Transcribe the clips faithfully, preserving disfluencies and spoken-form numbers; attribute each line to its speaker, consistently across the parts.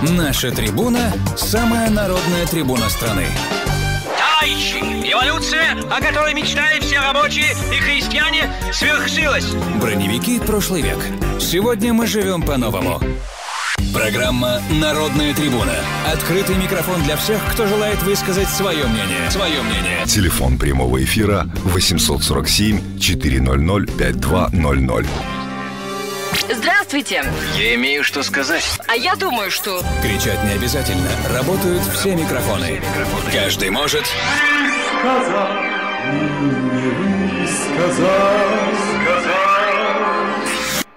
Speaker 1: Наша трибуна – самая народная трибуна страны.
Speaker 2: Товарищи, революция, о которой мечтали все рабочие и крестьяне, свершилась.
Speaker 1: Броневики прошлый век. Сегодня мы живем по-новому. Программа «Народная трибуна». Открытый микрофон для всех, кто желает высказать свое мнение. Свое мнение.
Speaker 3: Телефон прямого эфира восемьсот сорок семь четыреста пятьдесят два ноль ноль.
Speaker 4: Здравствуйте.
Speaker 2: Я имею что сказать.
Speaker 4: А я думаю, что...
Speaker 1: Кричать не обязательно. Работают все микрофоны. Каждый может...
Speaker 5: Сказал, не сказал, сказал.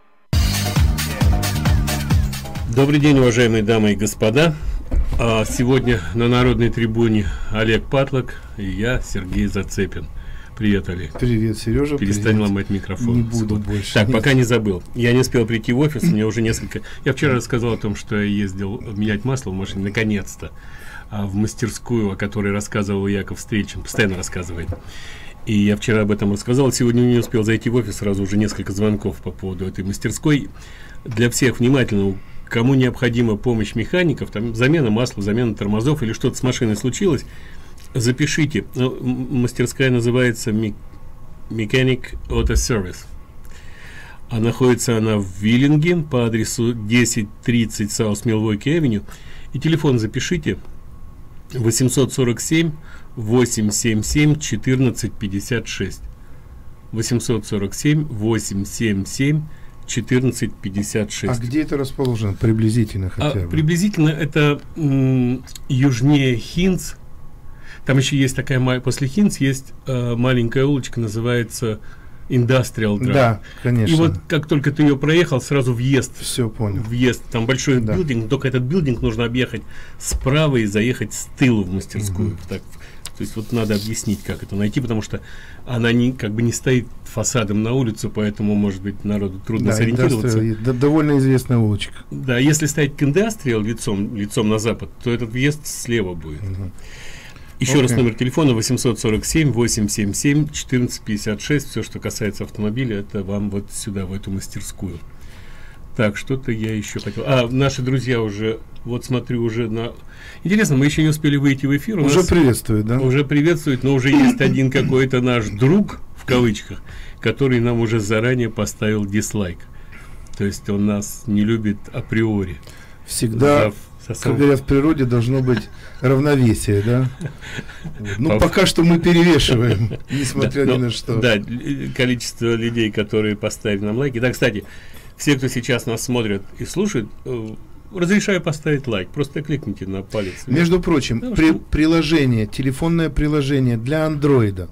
Speaker 6: Добрый день, уважаемые дамы и господа. Сегодня на Народной трибуне Олег Патлок и я, Сергей Зацепин. Привет, Олег.
Speaker 7: Привет, Сережа.
Speaker 6: Перестань
Speaker 7: привет.
Speaker 6: ломать микрофон.
Speaker 7: Не буду больше.
Speaker 6: Так,
Speaker 7: Нет.
Speaker 6: пока не забыл. Я не успел прийти в офис, у меня уже несколько... Я вчера рассказал о том, что я ездил менять масло в машине, наконец-то, в мастерскую, о которой рассказывал Яков Встречен, постоянно рассказывает. И я вчера об этом рассказал. Сегодня не успел зайти в офис, сразу уже несколько звонков по поводу этой мастерской. Для всех внимательно, кому необходима помощь механиков, там замена масла, замена тормозов или что-то с машиной случилось, запишите. Ну, мастерская называется Mechanic Auto Service. А находится она в Виллинге по адресу десять тридцать South Milwaukee Avenue. И телефон запишите: восемьсот сорок семь восемьсот семьдесят семь четырнадцать пятьдесят шесть. восемьсот сорок семь восемьсот семьдесят семь четырнадцать пятьдесят шесть.
Speaker 7: А где это расположено приблизительно хотя
Speaker 6: а,
Speaker 7: бы?
Speaker 6: Приблизительно это м, южнее Хинц. Там еще есть такая, после Хинц есть э, маленькая улочка, называется Industrial Drive.
Speaker 7: Да, конечно.
Speaker 6: И вот как только ты ее проехал, сразу въезд.
Speaker 7: Все понял.
Speaker 6: Въезд. Там большой
Speaker 7: да.
Speaker 6: билдинг, только этот билдинг нужно объехать справа и заехать с тылу в мастерскую. Угу. Так, то есть вот надо объяснить, как это найти, потому что она не, как бы не стоит фасадом на улицу, поэтому, может быть, народу трудно
Speaker 7: да,
Speaker 6: сориентироваться.
Speaker 7: Да, довольно известная улочка.
Speaker 6: Да, если стоять к Industrial лицом, лицом на запад, то этот въезд слева будет. Угу. Еще okay. раз номер телефона восемьсот сорок семь восемьсот семьдесят семь четырнадцать пятьдесят шесть. Все, что касается автомобиля, это вам вот сюда, в эту мастерскую. Так, что-то я еще хотел. А, наши друзья уже, вот смотрю, уже на... Интересно, мы еще не успели выйти в эфир. У
Speaker 7: уже
Speaker 6: нас
Speaker 7: приветствуют, да?
Speaker 6: Уже приветствуют, но уже есть один какой-то наш друг, в кавычках, который нам уже заранее поставил дизлайк. То есть он нас не любит априори.
Speaker 7: Всегда... Как говорят, в природе должно быть равновесие, да? Ну, пока что мы перевешиваем, несмотря ни на что.
Speaker 6: Да, количество людей, которые поставили нам лайки. Да, кстати, все, кто сейчас нас смотрят и слушают, разрешаю поставить лайк. Просто кликните на палец.
Speaker 7: Между прочим, при, приложение, телефонное приложение для андроида.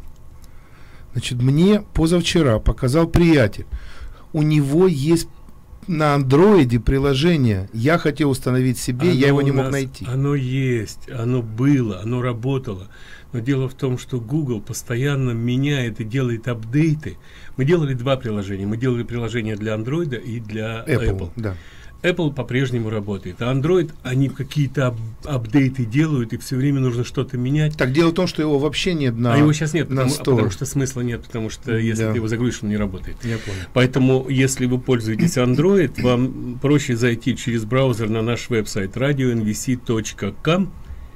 Speaker 7: Значит, мне позавчера показал приятель. У него есть на андроиде приложение. Я хотел установить себе, оно я его не мог нас, найти.
Speaker 6: Оно есть, оно было, оно работало. Но дело в том, что Google постоянно меняет и делает апдейты. Мы делали два приложения. Мы делали приложение для андроида и для Apple. Apple.
Speaker 7: Да.
Speaker 6: Apple по-прежнему работает, а Android, они какие-то ап апдейты делают, и все время нужно что-то менять.
Speaker 7: Так, дело в том, что его вообще нет на
Speaker 6: А его сейчас нет,
Speaker 7: на
Speaker 6: потому, потому что смысла нет, потому что если
Speaker 7: да.
Speaker 6: ты его загрузишь, он не работает.
Speaker 7: Я понял.
Speaker 6: Поэтому, если вы пользуетесь Android, вам проще зайти через браузер на наш веб-сайт радио эн ви си точка ком,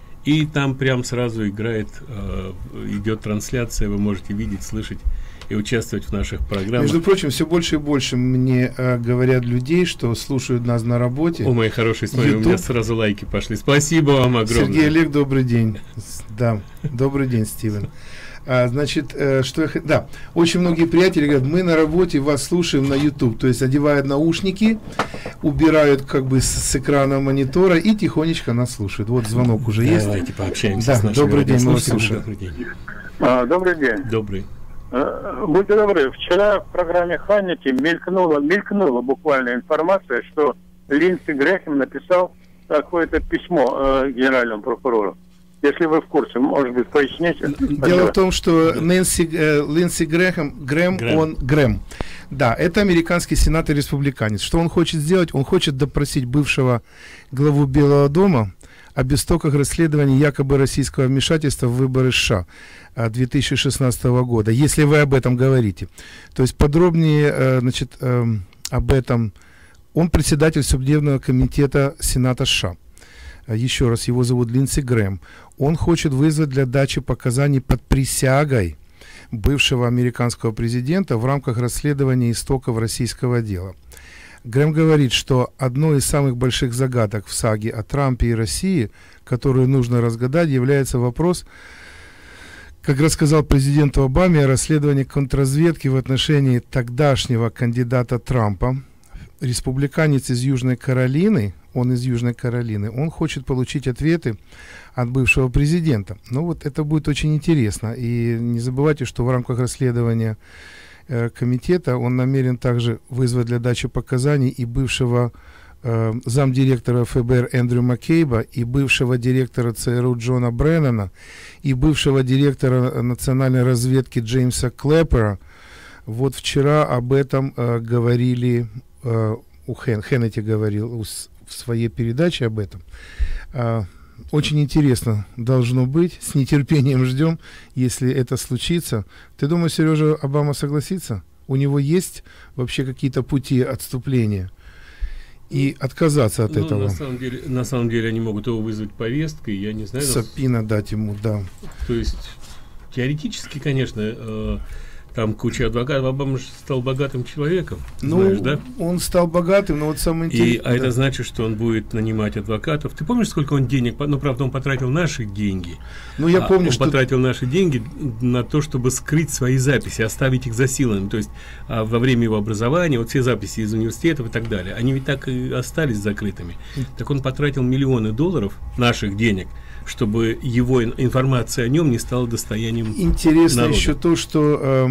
Speaker 6: и там прям сразу играет, э, идет трансляция, вы можете видеть, слышать и участвовать в наших программах.
Speaker 7: Между прочим, все больше и больше мне э, говорят людей, что слушают нас на работе.
Speaker 6: О, мои хорошие, смотри, YouTube. У меня сразу лайки пошли. Спасибо вам огромное.
Speaker 7: Сергей, Олег, добрый день. Да, добрый день, Стивен. А, значит, э, что я хотел... Да, очень многие приятели говорят, мы на работе вас слушаем на YouTube. То есть одевают наушники, убирают как бы с, с экрана монитора и тихонечко нас слушают. Вот звонок уже есть.
Speaker 6: Давайте пообщаемся
Speaker 7: да,
Speaker 6: с нашими
Speaker 7: добрый день, мы вас слушаем.
Speaker 6: Добрый день.
Speaker 8: А, добрый день.
Speaker 6: Добрый.
Speaker 8: Будьте добры, вчера в программе Ханнити мелькнула, мелькнула буквально информация, что Линдси Грэхэм написал какое-то письмо э, генеральному прокурору. Если вы в курсе, может быть, поясните.
Speaker 7: Дело Спасибо. в том, что Нэнси, э, Линдси Грэхэм, Грэм, Грэм, он Грэм. Да, это американский сенатор-республиканец. Что он хочет сделать? Он хочет допросить бывшего главу Белого дома об истоках расследования якобы российского вмешательства в выборы США две тысячи шестнадцатого года, если вы об этом говорите. То есть подробнее, значит, об этом он председатель судебного комитета Сената США. Еще раз, его зовут Линдси Грэм. Он хочет вызвать для дачи показаний под присягой бывшего американского президента в рамках расследования истоков российского дела. Грэм говорит, что одной из самых больших загадок в саге о Трампе и России, которую нужно разгадать, является вопрос, как рассказал президенту Обаме, о расследовании контрразведки в отношении тогдашнего кандидата Трампа. Республиканец из Южной Каролины, он из Южной Каролины, он хочет получить ответы от бывшего президента. Ну вот это будет очень интересно. И не забывайте, что в рамках расследования э, комитета он намерен также вызвать для дачи показаний и бывшего э, замдиректора эф бэ эр Эндрю Маккейба, и бывшего директора цэ эр у Джона Бреннана, и бывшего директора национальной разведки Джеймса Клэппера. Вот вчера об этом э, говорили, э, у Хэн, Хеннети говорил у, в своей передаче об этом. Э, очень интересно должно быть, с нетерпением ждем, если это случится. Ты думаешь, Сережа, Обама согласится? У него есть вообще какие-то пути отступления и отказаться от
Speaker 6: ну,
Speaker 7: этого?
Speaker 6: На самом, деле, на самом деле они могут его вызвать повесткой, я не знаю.
Speaker 7: Сапина дать ему, да.
Speaker 6: То есть теоретически, конечно, э, там куча адвокатов. Обама же стал богатым человеком,
Speaker 7: ну,
Speaker 6: знаешь, да?
Speaker 7: Он стал богатым, но вот самое интересное...
Speaker 6: И, а да. это значит, что он будет нанимать адвокатов. Ты помнишь, сколько он денег... Ну, правда, он потратил наши деньги.
Speaker 7: Ну, я
Speaker 6: а
Speaker 7: помню,
Speaker 6: он
Speaker 7: что...
Speaker 6: потратил наши деньги на то, чтобы скрыть свои записи, оставить их засиланными. То есть а во время его образования, вот все записи из университетов и так далее, они ведь так и остались закрытыми. Так он потратил миллионы долларов наших денег, чтобы его информация о нем не стала достоянием
Speaker 7: Интересно
Speaker 6: народа.
Speaker 7: еще то, что э,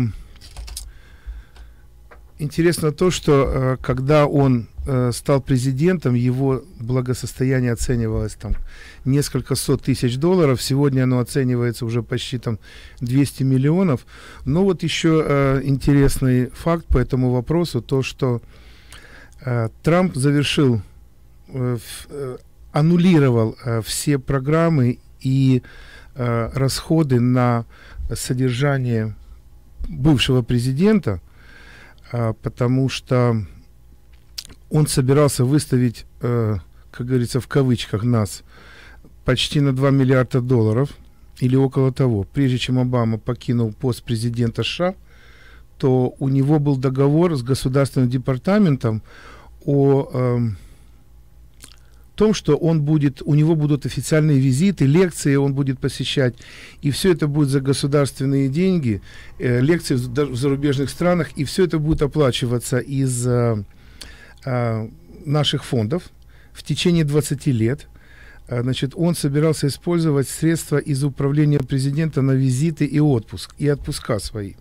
Speaker 7: интересно то, что э, когда он э, стал президентом, его благосостояние оценивалось там несколько сот тысяч долларов. Сегодня оно оценивается уже почти там двести миллионов. Но вот еще э, интересный факт по этому вопросу, то что э, Трамп завершил э, э, аннулировал э, все программы и э, расходы на содержание бывшего президента, э, потому что он собирался выставить, э, как говорится, в кавычках, нас почти на два миллиарда долларов или около того. Прежде чем Обама покинул пост президента США, то у него был договор с Государственным департаментом о э, том, что он будет, у него будут официальные визиты, лекции он будет посещать, и все это будет за государственные деньги, э, лекции в, в зарубежных странах, и все это будет оплачиваться из э, э, наших фондов в течение двадцати лет. Э, значит, он собирался использовать средства из управления президента на визиты и отпуск, и отпуска свои.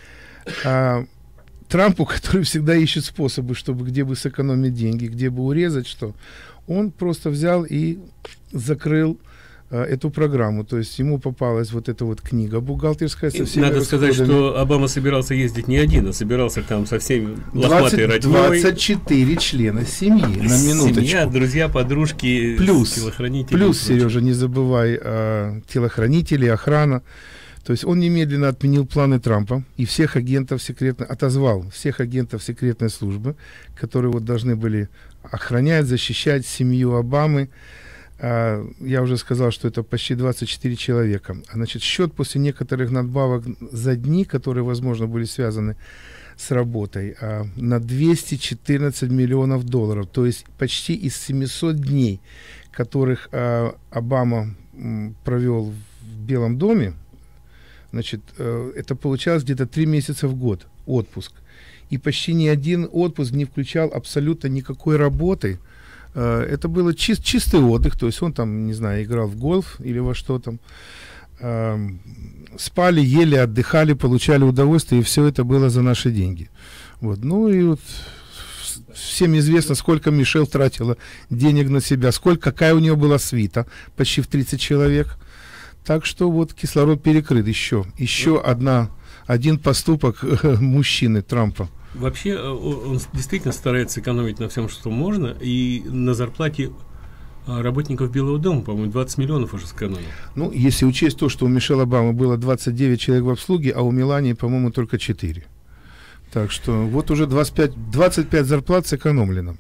Speaker 7: Э, Трампу, который всегда ищет способы, чтобы где бы сэкономить деньги, где бы урезать что, он просто взял и закрыл э, эту программу. То есть ему попалась вот эта вот книга бухгалтерская со всеми
Speaker 6: Надо
Speaker 7: расходами.
Speaker 6: сказать, что Обама собирался ездить не один, а собирался там со всеми лохматой роднёй.
Speaker 7: двадцать четыре члена семьи, на минуточку.
Speaker 6: Семья, друзья, подружки,
Speaker 7: плюс,
Speaker 6: телохранители.
Speaker 7: Плюс, Сережа, не забывай, э, телохранители, охрана. То есть он немедленно отменил планы Трампа и всех агентов секретной, отозвал всех агентов секретной службы, которые вот должны были охранять, защищать семью Обамы. А, я уже сказал, что это почти двадцать четыре человека. Значит, счет после некоторых надбавок за дни, которые, возможно, были связаны с работой, а, на двести четырнадцать миллионов долларов. То есть почти из семисот дней, которых а, Обама м, провел в Белом доме, значит, э, это получалось где-то три месяца в год отпуск. И почти ни один отпуск не включал абсолютно никакой работы. Э, это было чист, чистый отдых, то есть он там, не знаю, играл в гольф или во что там. Э, спали, ели, отдыхали, получали удовольствие, и все это было за наши деньги. Вот. Ну и вот всем известно, сколько Мишель тратила денег на себя, сколько, какая у нее была свита, почти в тридцать человек. Так что вот кислород перекрыт еще. Еще одна, один поступок мужчины Трампа.
Speaker 6: Вообще он действительно старается экономить на всем, что можно, и на зарплате работников Белого дома, по-моему, двадцать миллионов уже сэкономил.
Speaker 7: Ну, если учесть то, что у Мишель Обамы было двадцать девять человек в обслуге, а у Мелании, по-моему, только четыре. Так что вот уже двадцать пять, двадцать пять зарплат сэкономлено.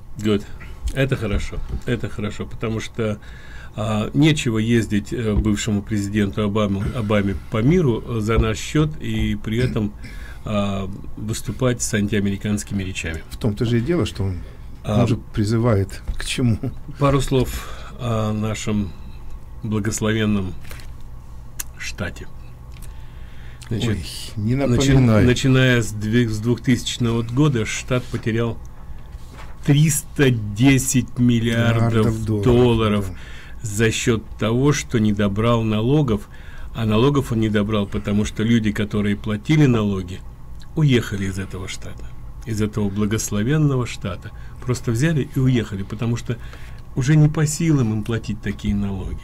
Speaker 6: Good. Это хорошо. Это хорошо, потому что а, нечего ездить а, бывшему президенту Обаме, Обаме по миру за наш счет и при этом а, выступать с антиамериканскими речами.
Speaker 7: В том-то же и дело, что он,
Speaker 6: а,
Speaker 7: он же призывает к чему.
Speaker 6: Пару слов о нашем благословенном штате. Значит,
Speaker 7: Ой, не
Speaker 6: начи,
Speaker 7: напоминай.
Speaker 6: начиная с, с двухтысячного года штат потерял триста десять миллиардов, миллиардов долларов, долларов да. за счет того, что не добрал налогов. А налогов он не добрал, потому что люди, которые платили налоги, уехали из этого штата, из этого благословенного штата. Просто взяли и уехали, потому что уже не по силам им платить такие налоги.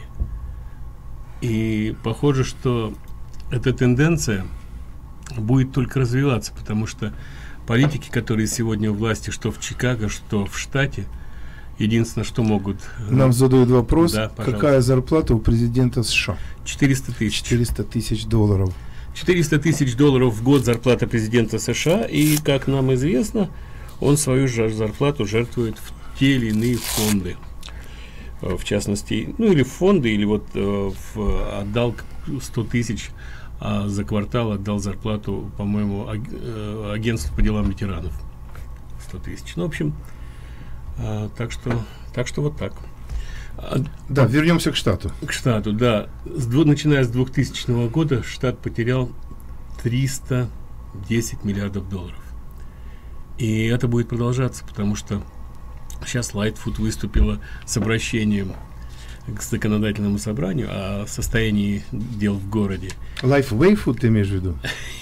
Speaker 6: И похоже, что эта тенденция будет только развиваться, потому что политики, которые сегодня у власти, что в Чикаго, что в штате, единственное, что могут...
Speaker 7: Нам задают вопрос,
Speaker 6: да,
Speaker 7: какая зарплата у президента США?
Speaker 6: четыреста тысяч.
Speaker 7: четыреста тысяч долларов.
Speaker 6: четыреста тысяч долларов в год зарплата президента США, и, как нам известно, он свою же зарплату жертвует в те или иные фонды. В частности, ну или в фонды, или вот э, в, отдал сто тысяч, а за квартал отдал зарплату, по-моему, аг, э, агентству по делам ветеранов. сто тысяч. Ну, в общем, э, так что, так что вот так. А,
Speaker 7: да, по, вернемся к штату.
Speaker 6: К штату, да. С, начиная с двухтысячного года штат потерял триста десять миллиардов долларов. И это будет продолжаться, потому что сейчас Лайтфуд выступила с обращением к законодательному собранию о состоянии дел в городе.
Speaker 7: Лайфвейфуд ты имеешь в виду?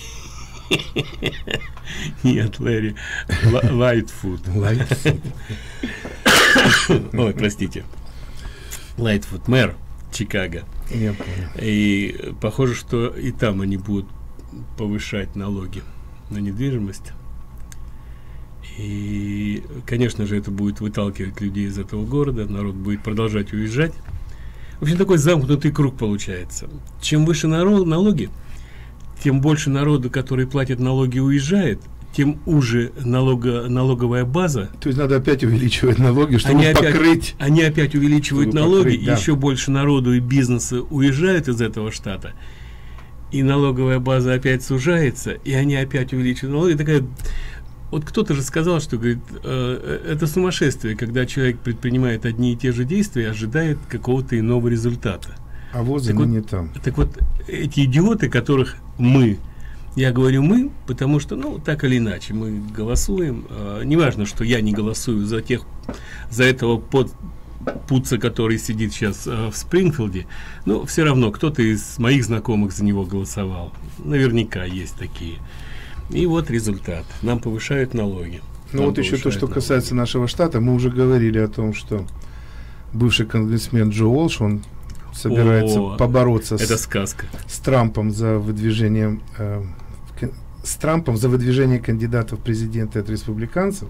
Speaker 6: Нет, Лэри, Лайтфуд.
Speaker 7: Лайтфуд.
Speaker 6: Ой, простите. Лайтфуд, мэр Чикаго.
Speaker 7: Я понял.
Speaker 6: И похоже, что и там они будут повышать налоги на недвижимость. И, конечно же, это будет выталкивать людей из этого города, народ будет продолжать уезжать. В общем, такой замкнутый круг получается. Чем выше народ, налоги, тем больше народу, который платит налоги, уезжает, тем уже налога, налоговая база.
Speaker 7: То есть надо опять увеличивать налоги, чтобы
Speaker 6: они
Speaker 7: покрыть.
Speaker 6: Опять, они опять увеличивают налоги,
Speaker 7: покрыть, да.
Speaker 6: Еще больше народу и бизнеса уезжают из этого штата, и налоговая база опять сужается, и они опять увеличивают налоги. Такая... Вот кто-то же сказал, что говорит, э, это сумасшествие, когда человек предпринимает одни и те же действия, ожидает какого-то иного результата.
Speaker 7: А вот
Speaker 6: так, вот,
Speaker 7: не там.
Speaker 6: так вот, эти идиоты, которых мы, я говорю мы, потому что, ну, так или иначе, мы голосуем. Э, неважно, что я не голосую за тех, за этого под пуца, который сидит сейчас э, в Спрингфилде, но все равно кто-то из моих знакомых за него голосовал. Наверняка есть такие. И вот результат. Нам повышают налоги.
Speaker 7: Ну вот еще то, что налоги. Касается нашего штата, мы уже говорили о том, что бывший конгрессмен Джо Уолш, он собирается О, побороться
Speaker 6: это
Speaker 7: с,
Speaker 6: сказка.
Speaker 7: с Трампом за выдвижение э, с Трампом за выдвижение кандидатов в президенты от республиканцев.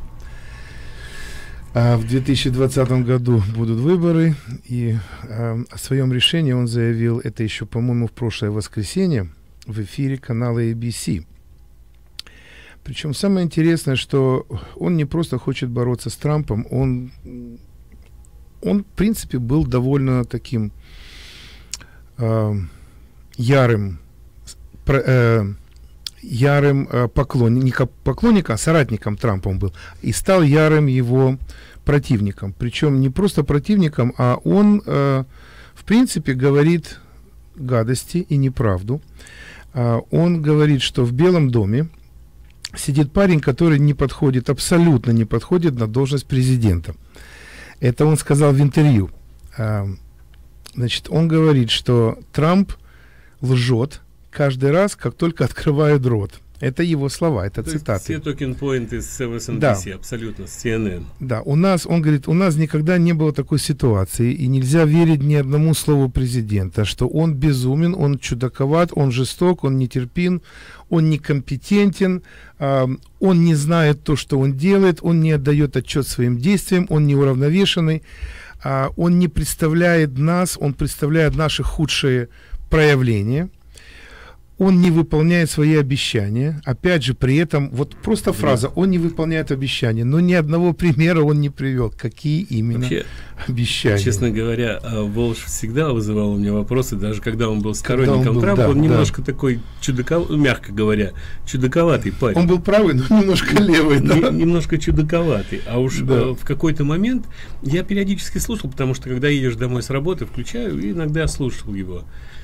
Speaker 7: А в две тысячи двадцатом году будут выборы, и э, о своем решении он заявил, это еще, по-моему, в прошлое воскресенье в эфире канала эй би си. Причем самое интересное, что он не просто хочет бороться с Трампом, он, он в принципе, был довольно таким э, ярым, про, э, ярым э, поклонником, не поклонником, а соратником Трампа он был, и стал ярым его противником. Причем не просто противником, а он, э, в принципе, говорит гадости и неправду. Э, он говорит, что в Белом доме сидит парень, который не подходит, абсолютно не подходит на должность президента. Это он сказал в интервью. Значит, он говорит, что Трамп лжет каждый раз, как только открывает рот. Это его слова, это
Speaker 6: То
Speaker 7: цитаты.
Speaker 6: Все talking points из эм эс эн би си, да. Абсолютно, с си эн эн.
Speaker 7: Да, у нас, он говорит, у нас никогда не было такой ситуации, и нельзя верить ни одному слову президента, что он безумен, он чудаковат, он жесток, он нетерпим, он некомпетентен, э, он не знает то, что он делает, он не отдает отчет своим действиям, он неуравновешенный, э, он не представляет нас, он представляет наши худшие проявления. он не выполняет свои обещания. Опять же, при этом, вот просто фраза, он не выполняет обещания, но ни одного примера он не привел. Какие именно
Speaker 6: Вообще,
Speaker 7: обещания?
Speaker 6: Честно говоря, Волш всегда вызывал у меня вопросы, даже когда он был сторонником он был, Трампа,
Speaker 7: да,
Speaker 6: он
Speaker 7: да.
Speaker 6: немножко такой чудаков, мягко говоря, чудаковатый парень.
Speaker 7: Он был правый, но немножко левый, да?
Speaker 6: Немножко чудаковатый. А уж
Speaker 7: да.
Speaker 6: в какой-то момент я периодически слушал, потому что когда едешь домой с работы, включаю, и иногда слушал его.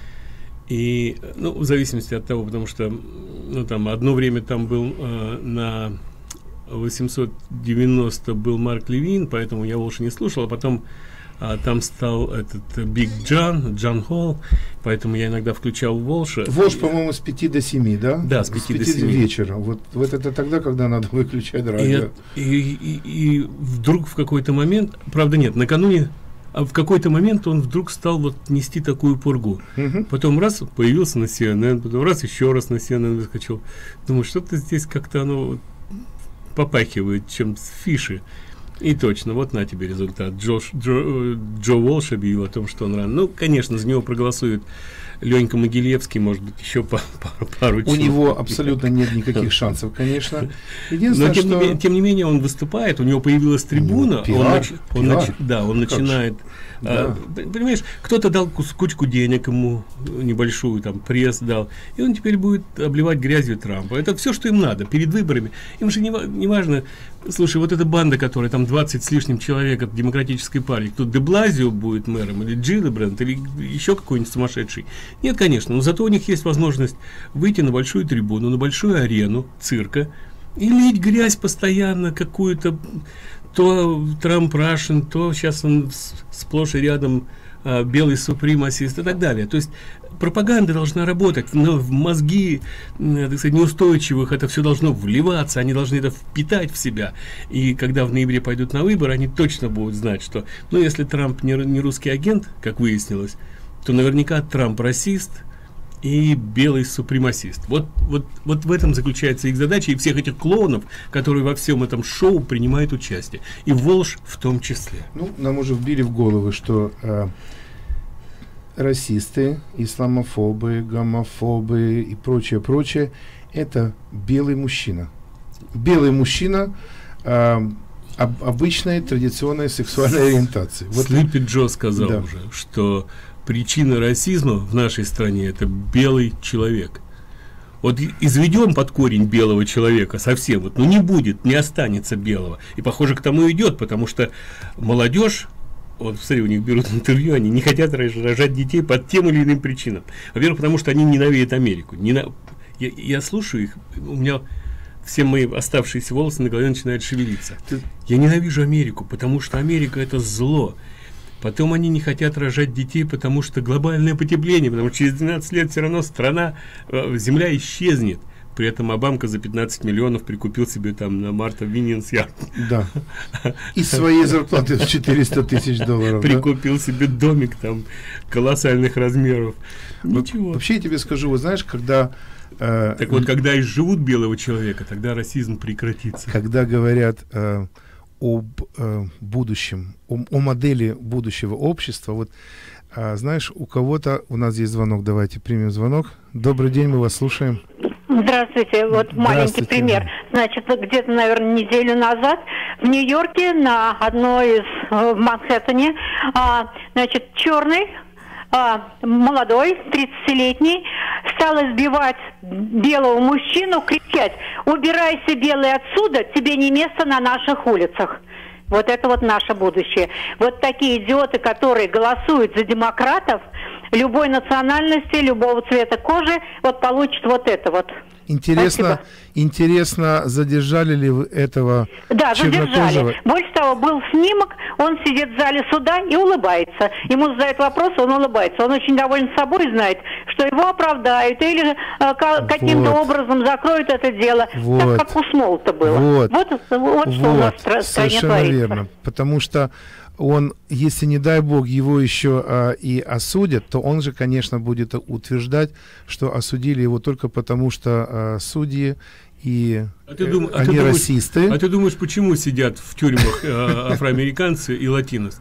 Speaker 6: И, ну, в зависимости от того, потому что, ну, там, одно время там был э, на восемьсот девяносто был Марк Левин, поэтому я Волша не слушал, а потом а, там стал этот Биг Джан, Джан Холл, поэтому я иногда включал Волша.
Speaker 7: Волш, по-моему, с пяти до семи, да?
Speaker 6: Да, с пяти до семи
Speaker 7: вечера. Вот, вот это тогда, когда надо выключать радио.
Speaker 6: И, и, и, и вдруг в какой-то момент, правда нет, накануне, а в какой-то момент он вдруг стал вот нести такую пургу. Uh-huh. Потом раз появился на си эн эн, потом раз еще раз на си эн эн выскочил. Думаю, что-то здесь как-то оно попахивает чем с фиши. И точно, вот на тебе результат. Джо, Джо, Джо Волш объявил о том, что он ран. Ну, конечно, за него проголосует Ленька Могилевский, может быть, еще по, по, пару
Speaker 7: У
Speaker 6: часов.
Speaker 7: него абсолютно нет никаких шансов, конечно.
Speaker 6: Но тем, что... не, тем не менее он выступает, у него появилась трибуна,
Speaker 7: пиар,
Speaker 6: он, нач... он,
Speaker 7: пиар.
Speaker 6: нач... да, он начинает, а, да. понимаешь, кто-то дал кучку денег ему, небольшую, там, пресс дал, и он теперь будет обливать грязью Трампа. Это все, что им надо, перед выборами. Им же не, не важно, слушай, вот эта банда, которая там двадцать с лишним человек от Демократической партии, кто де Блазио будет мэром, или Джиллибранд, или еще какой-нибудь сумасшедший. Нет, конечно, но зато у них есть возможность выйти на большую трибуну, на большую арену цирка и лить грязь постоянно какую-то, то Трамп Рашен, то сейчас он сплошь и рядом а, белый супремасист и так далее. То есть пропаганда должна работать, но в мозги, так сказать, неустойчивых это все должно вливаться, они должны это впитать в себя. И когда в ноябре пойдут на выборы, они точно будут знать, что, ну, если Трамп не, не русский агент, как выяснилось, то наверняка Трамп расист и белый супремасист. Вот, вот, вот в этом заключается их задача и всех этих клоунов, которые во всем этом шоу принимают участие. И Волш в том числе.
Speaker 7: Ну, нам уже вбили в головы, что э, расисты, исламофобы, гомофобы и прочее, прочее, это белый мужчина. Белый мужчина э, об, обычной традиционной сексуальной ориентации. Вот
Speaker 6: Слипи Джо сказал
Speaker 7: да.
Speaker 6: уже, что причина расизма в нашей стране — это белый человек. Вот изведем под корень белого человека совсем, вот, ну не будет, не останется белого. И похоже к тому идет, потому что молодежь, вот смотри, у них берут интервью, они не хотят рожать детей по тем или иным причинам. Во-первых, потому что они ненавидят Америку. Нена... Я, я слушаю их, у меня все мои оставшиеся волосы на голове начинают шевелиться. Ты... Я ненавижу Америку, потому что Америка — это зло. Потом они не хотят рожать детей, потому что глобальное потепление, потому что через двенадцать лет все равно страна, земля исчезнет. При этом Обамка за пятнадцать миллионов прикупил себе там на Марта Виньенс ярд.
Speaker 7: Да. Из своей зарплаты в четыреста тысяч долларов.
Speaker 6: Прикупил да? себе домик там колоссальных размеров. Ничего.
Speaker 7: Вообще я тебе скажу, вот знаешь, когда...
Speaker 6: Э, так вот, когда изживут белого человека, тогда расизм прекратится.
Speaker 7: Когда говорят... Э, об э, будущем, о, о модели будущего общества. Вот, э, знаешь, у кого-то, у нас есть звонок, давайте примем звонок. Добрый день, мы вас слушаем.
Speaker 4: Здравствуйте, вот маленький пример. Значит, где-то, наверное, неделю назад в Нью-Йорке на одной из, в Манхэттене, а, значит, черный, а, молодой, тридцатилетний, стал избивать белого мужчину, кричать: убирайся, белый, отсюда, тебе не место на наших улицах. Вот это вот наше будущее. Вот такие идиоты, которые голосуют за демократов, любой национальности, любого цвета кожи, вот получат вот это вот.
Speaker 7: Интересно,
Speaker 4: Спасибо.
Speaker 7: интересно, задержали ли вы этого
Speaker 4: Да,
Speaker 7: чернокожего?
Speaker 4: задержали. Больше того, был снимок, он сидит в зале суда и улыбается. Ему задают вопрос, он улыбается. Он очень доволен собой, знает, что его оправдают или э, каким-то
Speaker 7: вот.
Speaker 4: образом закроют это дело.
Speaker 7: Вот.
Speaker 4: Так как у Смолта было.
Speaker 7: Вот,
Speaker 4: вот, вот, вот что у нас в стране
Speaker 7: совершенно
Speaker 4: творится.
Speaker 7: верно. Потому что он, если, не дай бог, его еще а, и осудят, то он же, конечно, будет утверждать, что осудили его только потому, что а, судьи и
Speaker 6: а ты дум...
Speaker 7: э,
Speaker 6: а
Speaker 7: они
Speaker 6: ты думаешь,
Speaker 7: расисты.
Speaker 6: А ты думаешь, почему сидят в тюрьмах э, афроамериканцы и латинос?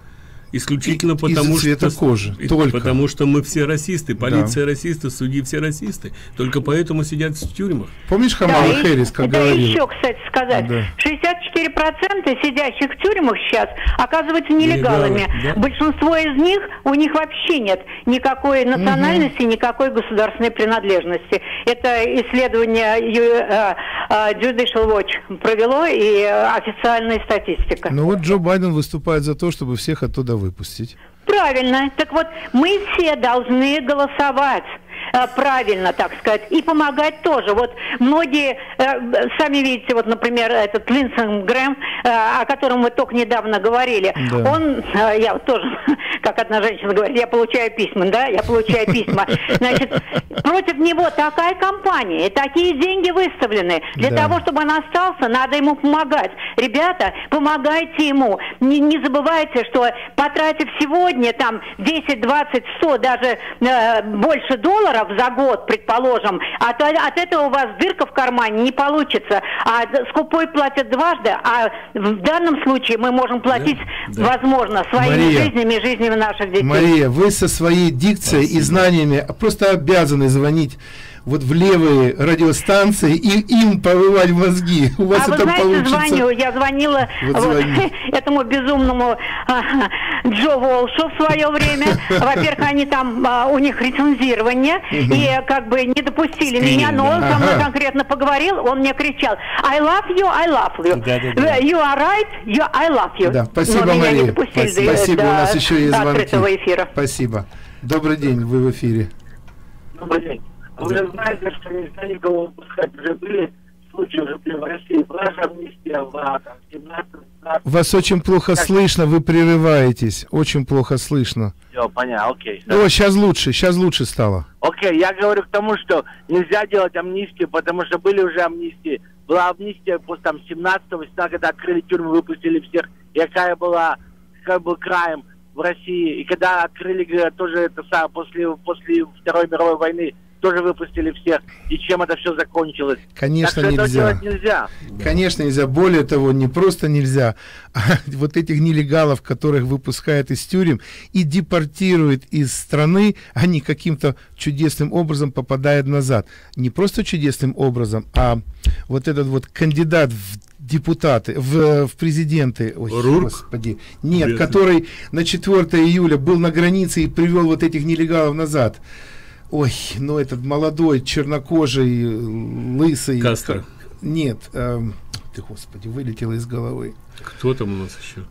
Speaker 6: исключительно
Speaker 7: И-
Speaker 6: потому,
Speaker 7: из-за цвета
Speaker 6: что,
Speaker 7: кожи,
Speaker 6: и-
Speaker 7: только.
Speaker 6: потому что мы все расисты, полиция
Speaker 7: Да.
Speaker 6: расисты, судьи все расисты. Только поэтому сидят в тюрьмах.
Speaker 7: Помнишь Камала
Speaker 4: Да, и-
Speaker 7: Хэрис, как
Speaker 4: да,
Speaker 7: говорил?
Speaker 4: еще, кстати, сказать,
Speaker 7: Да.
Speaker 4: шестьдесят четыре процента сидящих в тюрьмах сейчас оказываются нелегалами.
Speaker 6: Нелегалы, да.
Speaker 4: Большинство из них, у них вообще нет никакой национальности, никакой государственной принадлежности. Это исследование Ю- э, э, Judicial Watch провело и э, официальная статистика.
Speaker 7: Ну вот Джо Байден выступает за то, чтобы всех оттуда выпустить.
Speaker 4: Правильно. Так вот, мы все должны голосовать. э, Правильно, так сказать, и помогать тоже. Вот многие, э, сами видите, вот, например, этот Линдси Грэм, э, о котором мы только недавно говорили,
Speaker 7: Да.
Speaker 4: он, э, я вот тоже, как одна женщина говорит, я получаю письма, да, я получаю письма. Значит, против него такая кампания, и такие деньги выставлены. Для
Speaker 7: Да.
Speaker 4: того, чтобы он остался, надо ему помогать. Ребята, помогайте ему. Не, не забывайте, что потратив сегодня там десять, двадцать, сто, даже э, больше долларов за год, предположим, от, от этого у вас дырка в кармане не получится. А д- скупой платят дважды, а в данном случае мы можем платить,
Speaker 6: Да, да.
Speaker 4: возможно, своими
Speaker 7: Мария,
Speaker 4: жизнями и жизнями наших детей.
Speaker 7: Мария, вы со своей дикцией и знаниями просто обязаны звонить вот в левые радиостанции и им повывать мозги. У вас
Speaker 4: А вы
Speaker 7: это
Speaker 4: знаете,
Speaker 7: получится.
Speaker 4: звоню, я звонила
Speaker 7: Вот
Speaker 4: вот
Speaker 7: звони.
Speaker 4: этому безумному а, Джо Волшу в свое время. Во-первых, они там, а, у них лицензирование, и как бы не допустили
Speaker 6: Скрининг,
Speaker 4: меня, но он
Speaker 7: да.
Speaker 4: со мной
Speaker 7: Ага.
Speaker 4: конкретно поговорил, он мне кричал: I love you, I love you.
Speaker 6: Да-да-да.
Speaker 4: You are right, you, I love you.
Speaker 7: Да, спасибо,
Speaker 4: Но меня
Speaker 7: Мария.
Speaker 4: не допустили до,
Speaker 7: Спасибо,
Speaker 4: до
Speaker 7: у нас еще есть звонки.
Speaker 4: открытого эфира.
Speaker 7: Спасибо. Добрый день, вы в эфире.
Speaker 8: Добрый день. Вы же знаете, что нельзя никого выпускать. Уже были случаи уже в России. Была же амнистия в а, там, семнадцатом, пятнадцатом.
Speaker 7: Вас очень плохо
Speaker 8: Как-
Speaker 7: слышно, вы прерываетесь. Очень плохо слышно.
Speaker 8: Все, понятно, окей.
Speaker 7: О, сейчас лучше, сейчас лучше стало.
Speaker 8: Окей, я говорю к тому, что нельзя делать амнистию, потому что были уже амнистии. Была амнистия после там семнадцатого, когда открыли тюрьмы, выпустили всех. И какая была, какой был краем в России. И когда открыли говорят, тоже это самое, после, после Второй мировой войны, тоже выпустили всех. И чем это все закончилось.
Speaker 7: Конечно,
Speaker 8: так что
Speaker 7: нельзя.
Speaker 8: этого делать нельзя.
Speaker 7: Конечно, нельзя. Более того, не просто нельзя, а вот этих нелегалов, которых выпускают из тюрем и депортируют из страны, они каким-то чудесным образом попадают назад. Не просто чудесным образом, а вот этот вот кандидат в депутаты, в, в президенты, ой,
Speaker 6: Рурк?
Speaker 7: господи, нет,
Speaker 6: Бедный.
Speaker 7: который на четвёртое июля был на границе и привел вот этих нелегалов назад. Ой, ну этот молодой, чернокожий, лысый.
Speaker 6: Кастро.
Speaker 7: Нет, эм, ты, господи, вылетело из головы.
Speaker 6: Кто там у нас еще?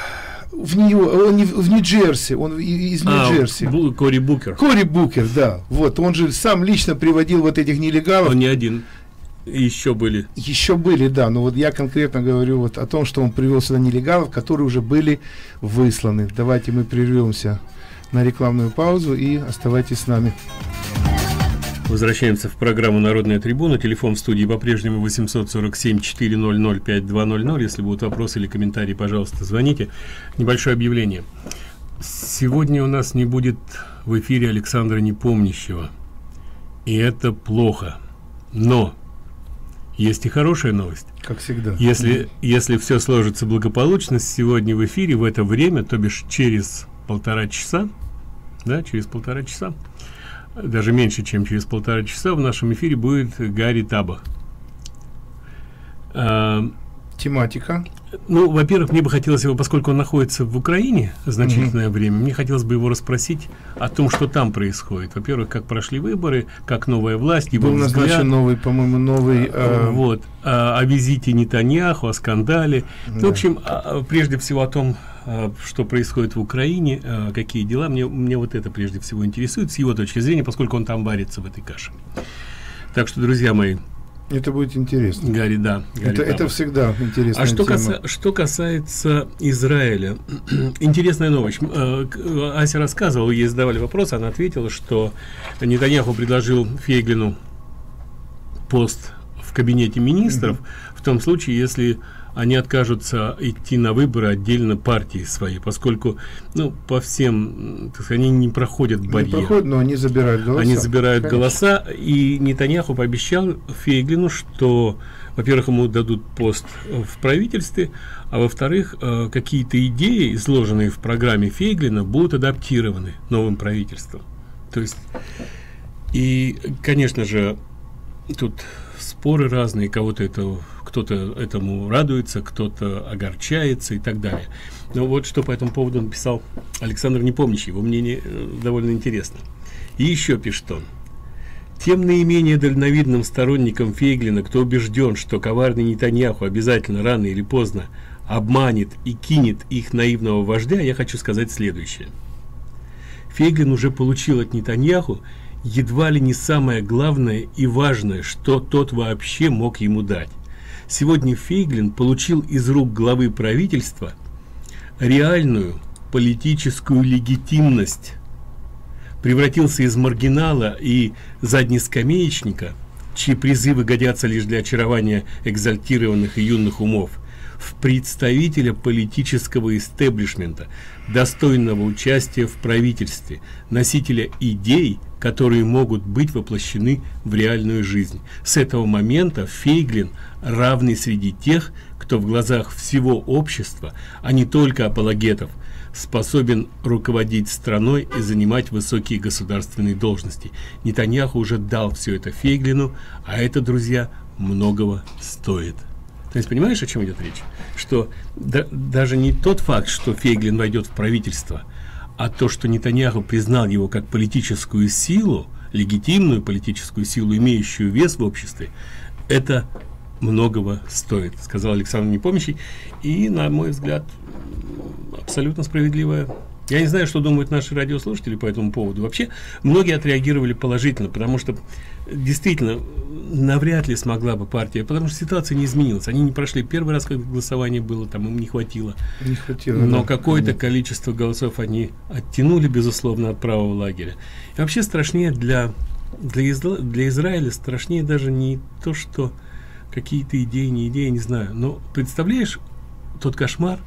Speaker 7: В Нью, он не в в Нью-Джерси, он и- из Нью-Джерси.
Speaker 6: А, Бу- Кори Букер.
Speaker 7: Кори Букер, да, вот, он же сам лично приводил вот этих нелегалов.
Speaker 6: Он не один. И еще были.
Speaker 7: Еще были, да, но вот я конкретно говорю вот о том, что он привел сюда нелегалов, которые уже были высланы. Давайте мы прервемся на рекламную паузу и оставайтесь с нами.
Speaker 6: Возвращаемся в программу «Народная трибуна». Телефон в студии по-прежнему восемьсот сорок семь четыреста пять два ноль ноль. Если будут вопросы или комментарии, пожалуйста, звоните. Небольшое объявление. Сегодня у нас не будет в эфире Александра Непомнящего. И это плохо. Но есть и хорошая новость.
Speaker 7: Как всегда.
Speaker 6: Если, если все сложится благополучно, сегодня в эфире в это время, то бишь через полтора часа, да, через полтора часа, даже меньше, чем через полтора часа, в нашем эфире будет Гарри Таба. А,
Speaker 7: Тематика.
Speaker 6: ну, во-первых, мне бы хотелось его, поскольку он находится в Украине значительное mm-hmm. время, мне хотелось бы его расспросить о том, что там происходит. Во-первых, как прошли выборы, как новая власть, его
Speaker 7: Был
Speaker 6: взгляд,
Speaker 7: назначен новый, по-моему, новый... Э,
Speaker 6: вот, а, о визите Нетаньяху, о скандале.
Speaker 7: Да.
Speaker 6: Ну, в общем, а, а, прежде всего о том, а, что происходит в Украине, а, какие дела. Мне, мне вот это прежде всего интересует с его точки зрения, поскольку он там варится в этой каше. Так что, друзья мои,
Speaker 7: это будет интересно.
Speaker 6: Гарри, да. Гарри
Speaker 7: Это,
Speaker 6: Таба.
Speaker 7: это всегда интересная
Speaker 6: А что,
Speaker 7: тема.
Speaker 6: каса, что касается Израиля, интересная новость. Э, к- Ася рассказывала, ей задавали вопрос, она ответила, что Нетаньяху предложил Фейглину пост в кабинете министров в том случае, если они откажутся идти на выборы отдельно партии своей, поскольку, ну, по всем, так сказать, они не проходят барьер.
Speaker 7: Не проходят, но они забирают голоса.
Speaker 6: Они забирают
Speaker 7: Конечно.
Speaker 6: голоса, и Нетаньяху пообещал Фейглину, что, во-первых, ему дадут пост в правительстве, а во-вторых, какие-то идеи, изложенные в программе Фейглина, будут адаптированы новым правительством. То есть, и, конечно же, тут споры разные, кого-то это, кто-то этому радуется, кто-то огорчается и так далее. Но вот что по этому поводу написал Александр Непомнящий, его мнение довольно интересно. И еще пишет он: тем наименее дальновидным сторонникам Фейглина, кто убежден, что коварный Нетаньяху обязательно рано или поздно обманет и кинет их наивного вождя, я хочу сказать следующее. Фейглин уже получил от Нетаньяху едва ли не самое главное и важное, что тот вообще мог ему дать. Сегодня Фейглин получил из рук главы правительства реальную политическую легитимность, превратился из маргинала и заднескамеечника, чьи призывы годятся лишь для очарования экзальтированных и юных умов, в представителя политического истеблишмента, достойного участия в правительстве, носителя идей, которые могут быть воплощены в реальную жизнь. С этого момента Фейглин равный среди тех, кто в глазах всего общества, а не только апологетов, способен руководить страной и занимать высокие государственные должности. Нетаньяху уже дал все это Фейглину, а это, друзья, многого стоит. То есть, понимаешь, о чем идет речь? Что да, даже не тот факт, что Фейглин войдет в правительство, а то, что Нетаньяху признал его как политическую силу, легитимную политическую силу, имеющую вес в обществе, это многого стоит, сказал Александр Непомнящий. И, на мой взгляд, абсолютно справедливая. Я не знаю, что думают наши радиослушатели по этому поводу. Вообще, многие отреагировали положительно, потому что действительно навряд ли смогла бы партия, потому что ситуация не изменилась. Они не прошли первый раз, когда голосование было, там им не хватило.
Speaker 7: Не хватило,
Speaker 6: но
Speaker 7: да.
Speaker 6: какое-то
Speaker 7: да.
Speaker 6: количество голосов они оттянули, безусловно, от правого лагеря. И вообще страшнее для, для, Изра... для Израиля, страшнее даже не то, что какие-то идеи, не идеи, не знаю. Но представляешь тот кошмар,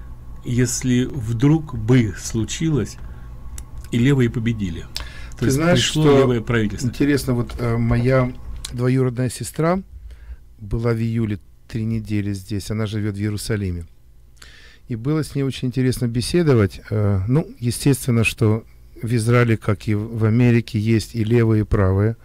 Speaker 6: если вдруг бы случилось, и левые победили. То
Speaker 7: Ты
Speaker 6: есть
Speaker 7: знаешь,
Speaker 6: пришло
Speaker 7: что
Speaker 6: левое правительство.
Speaker 7: интересно, вот э, моя двоюродная сестра была в июле три недели здесь, она живет в Иерусалиме. И было с ней очень интересно беседовать. Э, ну, естественно, что в Израиле, как и в Америке, есть и левые, и правые.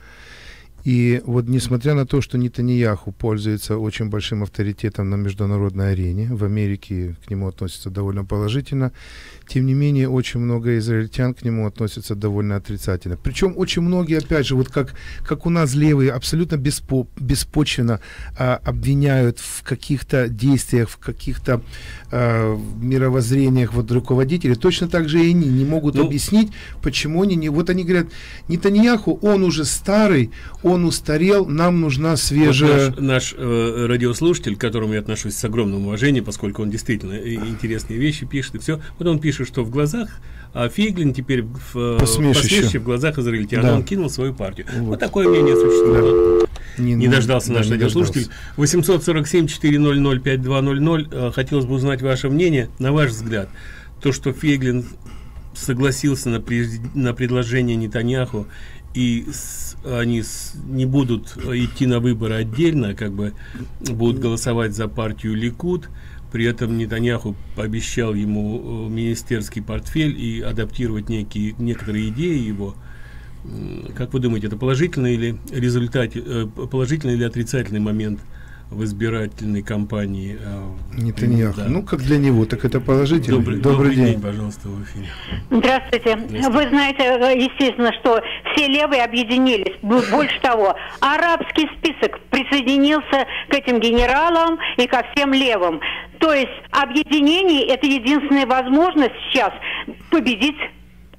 Speaker 7: И вот несмотря на то, что Нетаньяху пользуется очень большим авторитетом на международной арене, в Америке к нему относятся довольно положительно, тем не менее очень много израильтян к нему относятся довольно отрицательно. Причем очень многие, опять же, вот как, как у нас левые, абсолютно беспо, беспочвенно а, обвиняют в каких-то действиях, в каких-то а, мировоззрениях вот, руководителей, точно так же и они не могут ну, объяснить, почему они не... Вот они говорят, Нетаньяху, он уже старый, он устарел, нам нужна свежая...
Speaker 6: Вот наш наш э, радиослушатель, к которому я отношусь с огромным уважением, поскольку он действительно интересные вещи пишет, и все. Вот он пишет, что в глазах, а Фейглин теперь в посмешище в глазах израильтян, да. Он кинул свою партию. Вот, вот такое мнение существует. Да. Не, не дождался да, наш не радиослушатель. восемьсот сорок семь четыреста пятьдесят два ноль ноль. Хотелось бы узнать ваше мнение. На ваш взгляд, то, что Фейглин согласился на, при, на предложение Нетаньяху, и с, они с, не будут идти на выборы отдельно, как бы будут голосовать за партию Ликуд. При этом Нетаньяху пообещал ему министерский портфель и адаптировать некие, некоторые идеи его. Как вы думаете, это положительный или результат, положительный или отрицательный момент в избирательной кампании?
Speaker 7: Нетаньяху. Да. Ну, как для него, так это положительный.
Speaker 6: Добрый, добрый, добрый день. день, пожалуйста, в эфире.
Speaker 4: Здравствуйте. Здравствуйте. Вы знаете, естественно, что все левые объединились. Больше того, арабский список присоединился к этим генералам и ко всем левым. То есть объединение – это единственная возможность сейчас победить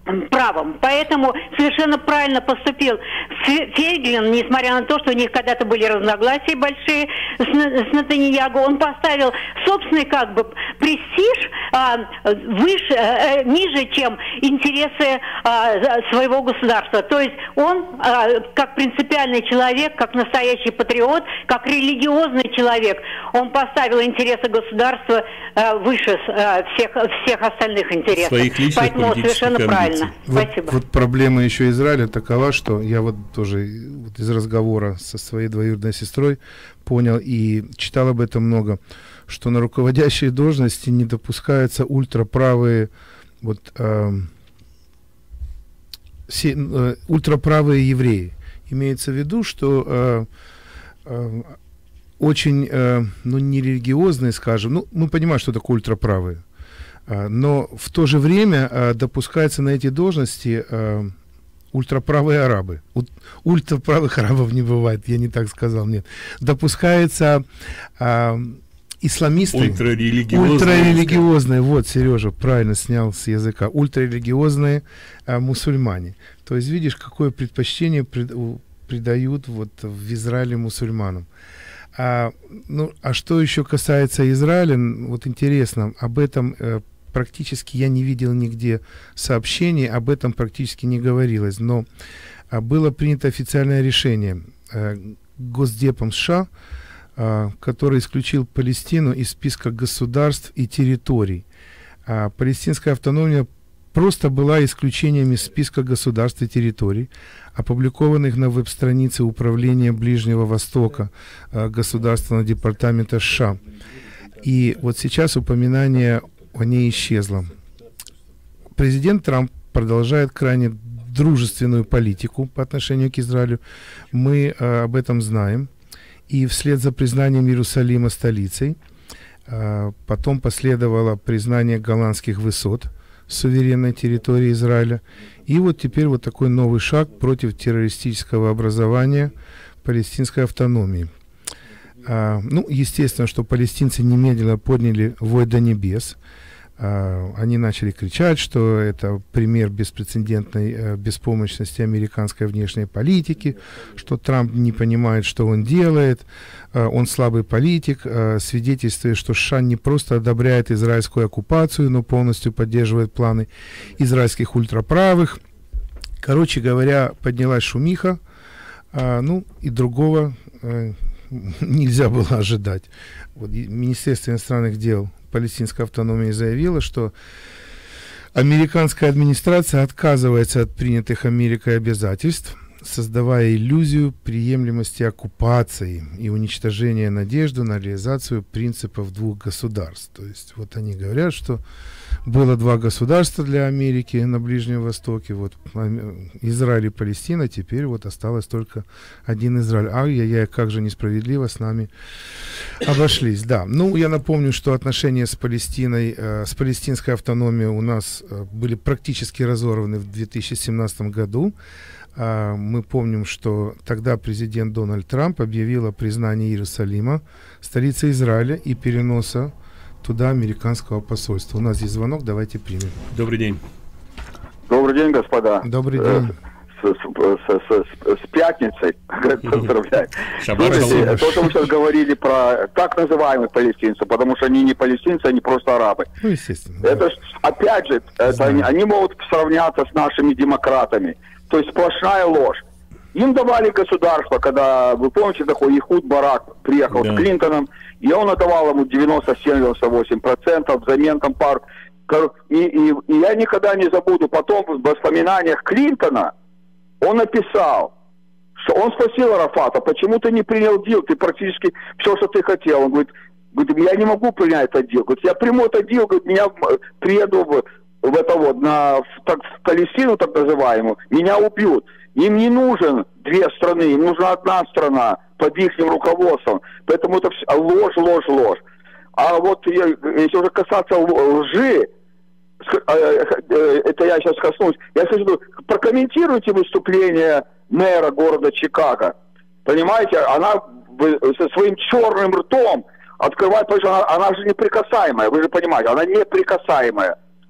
Speaker 4: правом. Поэтому совершенно правильно поступил Фейгин, несмотря на то, что у них когда-то были разногласия большие с, с Нетаньяху. Он поставил собственный как бы престиж а, выше, а, ниже, чем интересы а, своего государства. То есть он, а, как принципиальный человек, как настоящий патриот, как религиозный человек, он поставил интересы государства а, выше а, всех, всех остальных интересов.
Speaker 6: Своих личных
Speaker 4: Поэтому совершенно правильно.
Speaker 7: Вот,
Speaker 4: Спасибо.
Speaker 7: вот проблема еще Израиля такова, что я вот тоже вот из разговора со своей двоюродной сестрой понял и читал об этом много, что на руководящие должности не допускаются ультраправые вот э, все, э, ультраправые евреи. Имеется в виду, что э, э, очень э, ну не религиозные, скажем, ну мы понимаем, что такое ультраправые. Но в то же время а, допускаются на эти должности а, ультраправые арабы. У, ультраправых арабов не бывает, я не так сказал, нет. Допускаются а, исламисты.
Speaker 6: Ультрарелигиозные.
Speaker 7: Ультрарелигиозные, вот, Сережа правильно снял с языка. Ультрарелигиозные а, мусульмане. То есть видишь, какое предпочтение прид, придают вот в Израиле мусульманам. А, ну, а что еще касается Израиля, вот интересно, об этом э, практически я не видел нигде сообщений, об этом практически не говорилось, но а, было принято официальное решение э, Госдепом США, э, который исключил Палестину из списка государств и территорий. А, палестинская автономия просто была исключением из списка государств и территорий, опубликованных на веб-странице Управления Ближнего Востока э, Государственного департамента США. И вот сейчас упоминание о ней исчезло. Президент Трамп продолжает крайне дружественную политику по отношению к Израилю. Мы э, об этом знаем. И вслед за признанием Иерусалима столицей, э, потом последовало признание Голландских высот суверенной территории Израиля. И вот теперь вот такой новый шаг против террористического образования палестинской автономии. А, ну, естественно, что палестинцы немедленно подняли вой до небес. А, они начали кричать, что это пример беспрецедентной а, беспомощности американской внешней политики, что Трамп не понимает, что он делает, а, он слабый политик, а, свидетельствует, что США не просто одобряет израильскую оккупацию, но полностью поддерживает планы израильских ультраправых. Короче говоря, поднялась шумиха, а, ну и другого а, нельзя было ожидать. Вот, Министерство иностранных дел палестинской автономии заявило, что американская администрация отказывается от принятых Америкой обязательств, создавая иллюзию приемлемости оккупации и уничтожения надежды на реализацию принципов двух государств. То есть вот они говорят, что было два государства для Америки на Ближнем Востоке, вот Израиль и Палестина, теперь вот осталось только один Израиль. Ай-яй-яй, как же несправедливо с нами обошлись. Да, ну я напомню, что отношения с Палестиной, э, с палестинской автономией у нас э, были практически разорваны в две тысячи семнадцатом году. Uh, мы помним, что тогда президент Дональд Трамп объявил о признании Иерусалима столицей Израиля и переноса туда американского посольства. У нас есть звонок, давайте примем.
Speaker 6: Добрый день.
Speaker 8: Добрый день, господа.
Speaker 7: Добрый день.
Speaker 8: С, с, с, с, с пятницей. Поздравляю. Слушайте, то, что мы сейчас говорили про так называемых палестинцев, потому что они не палестинцы, они просто арабы.
Speaker 7: Ну, естественно.
Speaker 8: Это, да. Опять же, это они, они могут сравняться с нашими демократами. То есть сплошная ложь. Им давали государство, когда, вы помните, такой Ихуд Барак приехал да. с Клинтоном, и он отдавал ему девяносто семь - девяносто восемь процентов взамен там пару. И, и, и я никогда не забуду, потом в воспоминаниях Клинтона он написал, что он спросил Арафата, почему ты не принял дил, ты практически все, что ты хотел. Он говорит, говорит я не могу принять этот дил. Говорит, я приму этот дил, говорит, меня приеду в... в это вот, на, в, так, в Палестину так называемую, меня убьют. Им не нужен две страны, им нужна одна страна под их руководством. Поэтому это все ложь, ложь, ложь. А вот если уже касаться лжи, это я сейчас коснусь, я скажу, прокомментируйте выступление мэра города Чикаго. Понимаете, она со своим черным ртом открывает, потому что она, она же неприкасаемая, вы же понимаете, она неприкасаемая.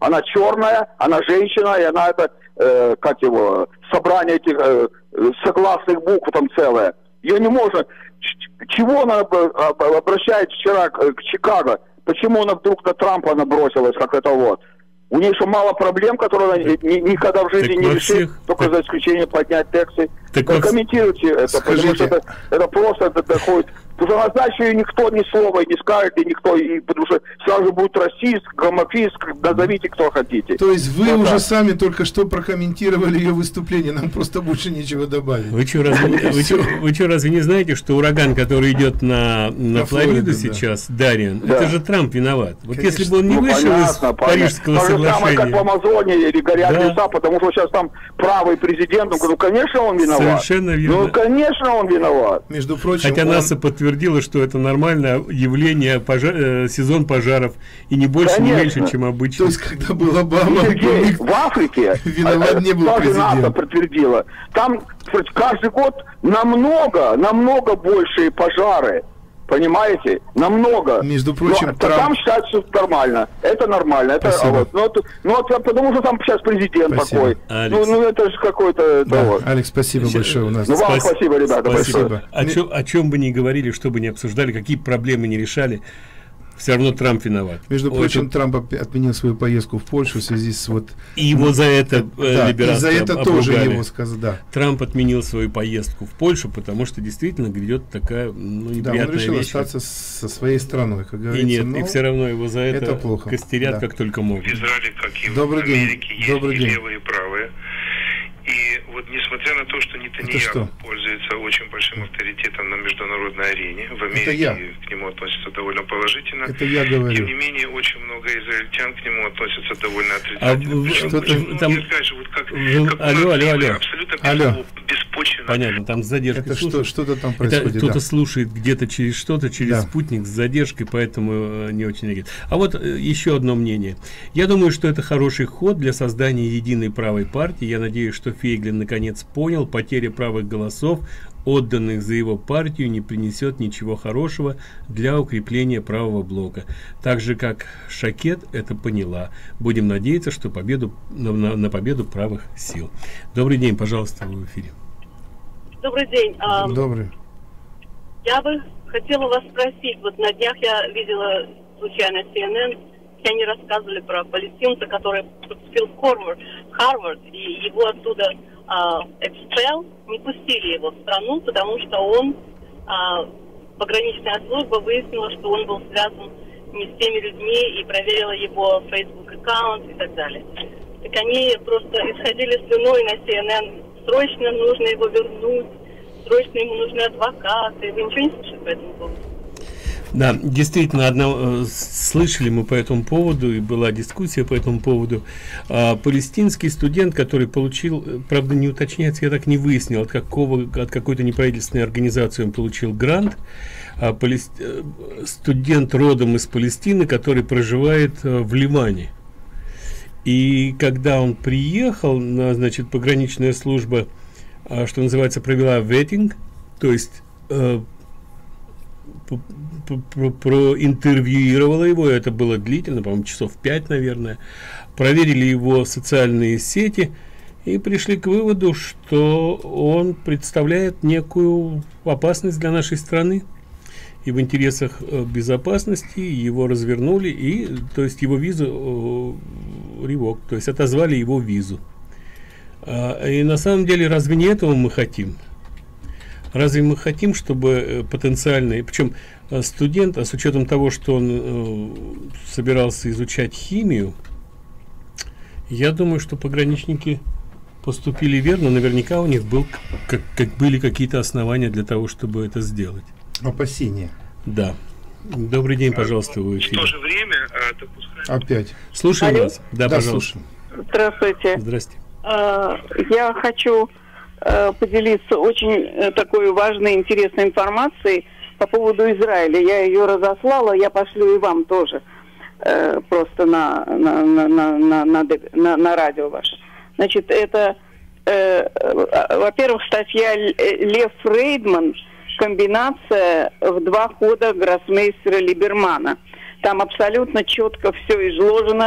Speaker 9: Она черная, она женщина, и она это, э, как его, собрание этих э, согласных букв там целое. Ее не можно... Чего она обращает вчера к Чикаго? Почему она вдруг на Трампа набросилась, как это вот? У нее еще мало проблем, которые она ни, никогда в жизни не решит, всех... только так... за исключением поднять тексты. Так прокомментируйте во... это, Скажите... потому что это, это просто это доходит. Потому что на сдачу никто ни слова не скажет, и никто, и, потому что сразу же будет расист, гомофист, назовите кто хотите.
Speaker 7: То есть вы
Speaker 9: вот
Speaker 7: уже
Speaker 9: так.
Speaker 7: сами только что прокомментировали ее выступление, нам просто больше нечего добавить.
Speaker 6: Вы что, разве, вы что, вы что, разве не знаете, что ураган, который идет на, на, на Флориду сейчас, да. Дариан, да. это же Трамп виноват. Вот Конечно. Если бы он не ну, вышел понятно, из Парижского понятно. соглашения. То же самое, как
Speaker 9: в Амазоне или горят да. леса, потому что сейчас там правый президент, ну, конечно, он виноват.
Speaker 6: Совершенно верно.
Speaker 9: Ну, конечно, он виноват.
Speaker 7: Между прочим,
Speaker 6: Хотя
Speaker 7: он...
Speaker 6: НАСА подтвердила, что это нормальное явление, пожар, э, сезон пожаров, и не больше, Конечно. не меньше, чем обычно.
Speaker 7: То есть, когда был Обама,
Speaker 9: Сергей, в Африке
Speaker 7: виноват не был
Speaker 9: тоже НАСА подтвердила. Там каждый год намного, намного большие пожары. Понимаете? Намного.
Speaker 7: Между прочим,
Speaker 9: но,
Speaker 7: Трамп...
Speaker 9: там считают, что это нормально. Это нормально. Это, а вот, ну, это, ну, это, потому что там сейчас президент спасибо. такой. Ну, ну, это же какой-то...
Speaker 7: Да, вот. Алекс, спасибо Сейчас... большое у нас.
Speaker 9: Ну, вам спасибо, спасибо ребята.
Speaker 6: Спасибо. О, чем, о чем бы ни говорили, что бы ни обсуждали, какие проблемы не решали, все равно Трамп виноват.
Speaker 7: Между Очень... прочим, Трамп отменил свою поездку в Польшу в связи с вот...
Speaker 6: И его за это
Speaker 7: да, и за это обругали. тоже его сказали, да.
Speaker 6: Трамп отменил свою поездку в Польшу, потому что действительно грядет такая ну, неприятная
Speaker 7: да, он решил
Speaker 6: вещь.
Speaker 7: остаться со своей страной, как говорится.
Speaker 6: И нет, но и все равно его за это,
Speaker 7: это плохо.
Speaker 6: костерят,
Speaker 7: да.
Speaker 6: как только могут.
Speaker 10: В Израиле, как и
Speaker 7: Добрый
Speaker 10: в
Speaker 7: день.
Speaker 10: Америке, есть
Speaker 7: Добрый
Speaker 10: и
Speaker 7: день.
Speaker 10: левые, и правые. И вот несмотря на то, что Нетаньяху пользуется очень большим авторитетом на международной арене, в Америке к нему относятся довольно положительно.
Speaker 7: Это я говорю.
Speaker 10: Тем не менее, очень много израильтян к нему относятся довольно отрицательно.
Speaker 6: А
Speaker 10: почему,
Speaker 6: что
Speaker 10: почему
Speaker 6: там...
Speaker 10: Же, вот как,
Speaker 6: вы...
Speaker 10: как
Speaker 6: алло, алло, алло.
Speaker 10: Абсолютно
Speaker 7: алло.
Speaker 10: беспочвенно.
Speaker 6: Понятно, там с задержкой.
Speaker 7: Это что, что-то там происходит.
Speaker 6: Кто-то
Speaker 7: да.
Speaker 6: слушает где-то через что-то, через да. спутник с задержкой, поэтому не очень реагирует. А вот еще одно мнение. Я думаю, что это хороший ход для создания единой правой партии. Я надеюсь, что Фейглин наконец понял, потеря правых голосов, отданных за его партию, не принесет ничего хорошего для укрепления правого блока. Так же, как Шакет это поняла. Будем надеяться, что победу, на, на, на победу правых сил. Добрый день, пожалуйста, вы в эфире.
Speaker 11: Добрый день.
Speaker 7: Добрый.
Speaker 11: Я бы хотела вас спросить. Вот на днях я видела случайно си эн эн, где они рассказывали про палестинца, который поступил в Харвард, Харвард и его оттуда экспел, не пустили его в страну, потому что он, а, пограничная служба выяснила, что он был связан не с теми людьми и проверила его Facebook аккаунт и так далее. Так они просто исходили слюной на си эн эн. Срочно нужно его вернуть, срочно ему нужны адвокаты. Вы ничего не слышали по этому поводу?
Speaker 6: Да, действительно, одно, слышали мы по этому поводу, и была дискуссия по этому поводу. А, палестинский студент, который получил, правда, не уточняется, я так не выяснил, от какого, от какой-то неправительственной организации он получил грант. А, палест... Студент родом из Палестины, который проживает а, в Ливане. И когда он приехал, на, значит, пограничная служба, а, что называется, провела ветинг, то есть а, проинтервьюировала его, это было длительно, по-моему, часов пять, наверное, проверили его социальные сети и пришли к выводу, что он представляет некую опасность для нашей страны, и в интересах безопасности его развернули, и, то есть, его визу ревок, то есть отозвали его визу. И на самом деле, разве не этого мы хотим? Разве мы хотим, чтобы потенциальный, причем студент, а с учетом того, что он э, собирался изучать химию, я думаю, что пограничники поступили верно, наверняка у них был, как, как были какие-то основания для того, чтобы это сделать.
Speaker 7: Опасения.
Speaker 6: Да. Добрый день, пожалуйста, вы в эфире.
Speaker 10: В то же время а, допускать...
Speaker 7: Опять.
Speaker 6: Слушаем
Speaker 11: Алло?
Speaker 6: вас. Да,
Speaker 7: да,
Speaker 6: пожалуйста.
Speaker 7: Слушаем.
Speaker 11: Здравствуйте.
Speaker 6: Здрасте.
Speaker 11: Я хочу поделиться очень такой важной, интересной информацией по поводу Израиля. Я ее разослала, я пошлю и вам тоже, просто на, на, на, на, на, на, на радио ваше. Значит, это, э, во-первых, статья Лев Фрейдман, комбинация в два хода гроссмейстера Либермана. Там абсолютно четко все изложено,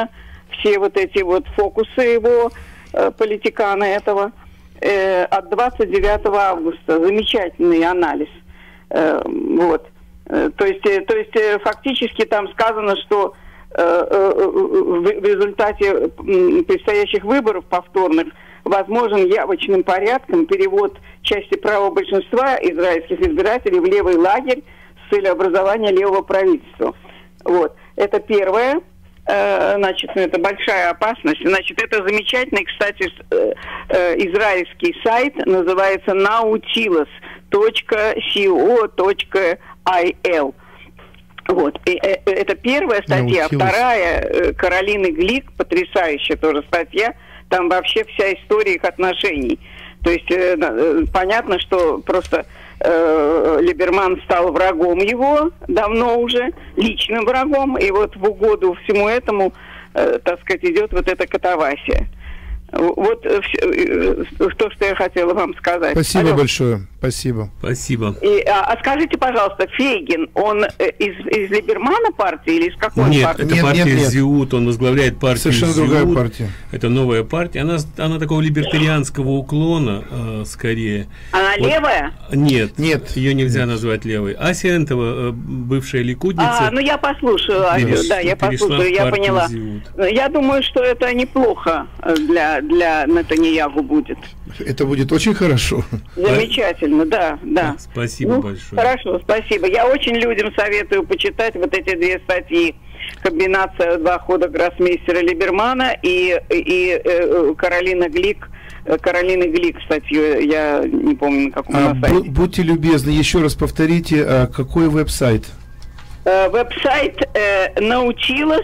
Speaker 12: все вот эти вот фокусы его, э, политикана этого, э, от двадцать девятого августа. Замечательный анализ. Э, вот. Э, то есть, э, то есть э, фактически там сказано, что э, э, в, в результате э, предстоящих выборов повторных возможен явочным порядком перевод части права большинства израильских избирателей в левый лагерь с целью образования левого правительства. Вот. Это первое. Э, значит, это большая опасность. Значит, это замечательный, кстати, э, э, израильский сайт, называется nautilus точка ко точка ил. Вот. И, э, это первая статья. Nautilus. Вторая, э, Каролины Глик, потрясающая тоже статья. Там вообще вся история их отношений. То есть э, э, понятно, что просто э, Либерман стал врагом его давно уже, личным врагом, и вот в угоду всему этому, э, так сказать, идет вот эта катавасия. Вот э, э, то, что я хотела вам сказать.
Speaker 7: Спасибо
Speaker 12: Алло.
Speaker 7: большое. Спасибо.
Speaker 6: Спасибо.
Speaker 12: И, а, а скажите, пожалуйста, Фейгин, он э, из, из Либермана партии или из какой
Speaker 6: нет,
Speaker 12: партии?
Speaker 6: Это
Speaker 7: нет,
Speaker 6: партия
Speaker 7: нет, нет.
Speaker 6: Зиут, он возглавляет партию
Speaker 7: Совершенно
Speaker 6: Зиут.
Speaker 7: другая партия.
Speaker 6: Это новая партия. Она, она такого либертарианского уклона, э, скорее.
Speaker 12: Она вот. Левая?
Speaker 6: Нет,
Speaker 7: нет,
Speaker 6: ее нельзя нет. назвать левой. Ася Энтова, э, бывшая ликудница.
Speaker 12: А, ну я послушаю, Асю, да, я послушаю, я поняла. Зиут. Я думаю, что это неплохо для, для Нетаньяху будет.
Speaker 7: Это будет очень хорошо.
Speaker 12: Замечательно, да, да.
Speaker 6: Спасибо
Speaker 12: ну,
Speaker 6: большое.
Speaker 12: Хорошо, спасибо. Я очень людям советую почитать вот эти две статьи. Комбинация два хода гроссмейстера Либермана и, и, и э, Каролина Глик. Каролина Глик статью, я не помню, на каком
Speaker 7: а,
Speaker 12: на сайте.
Speaker 7: Будьте любезны, еще раз повторите, а какой веб-сайт?
Speaker 12: Э, веб-сайт э, Nautilus,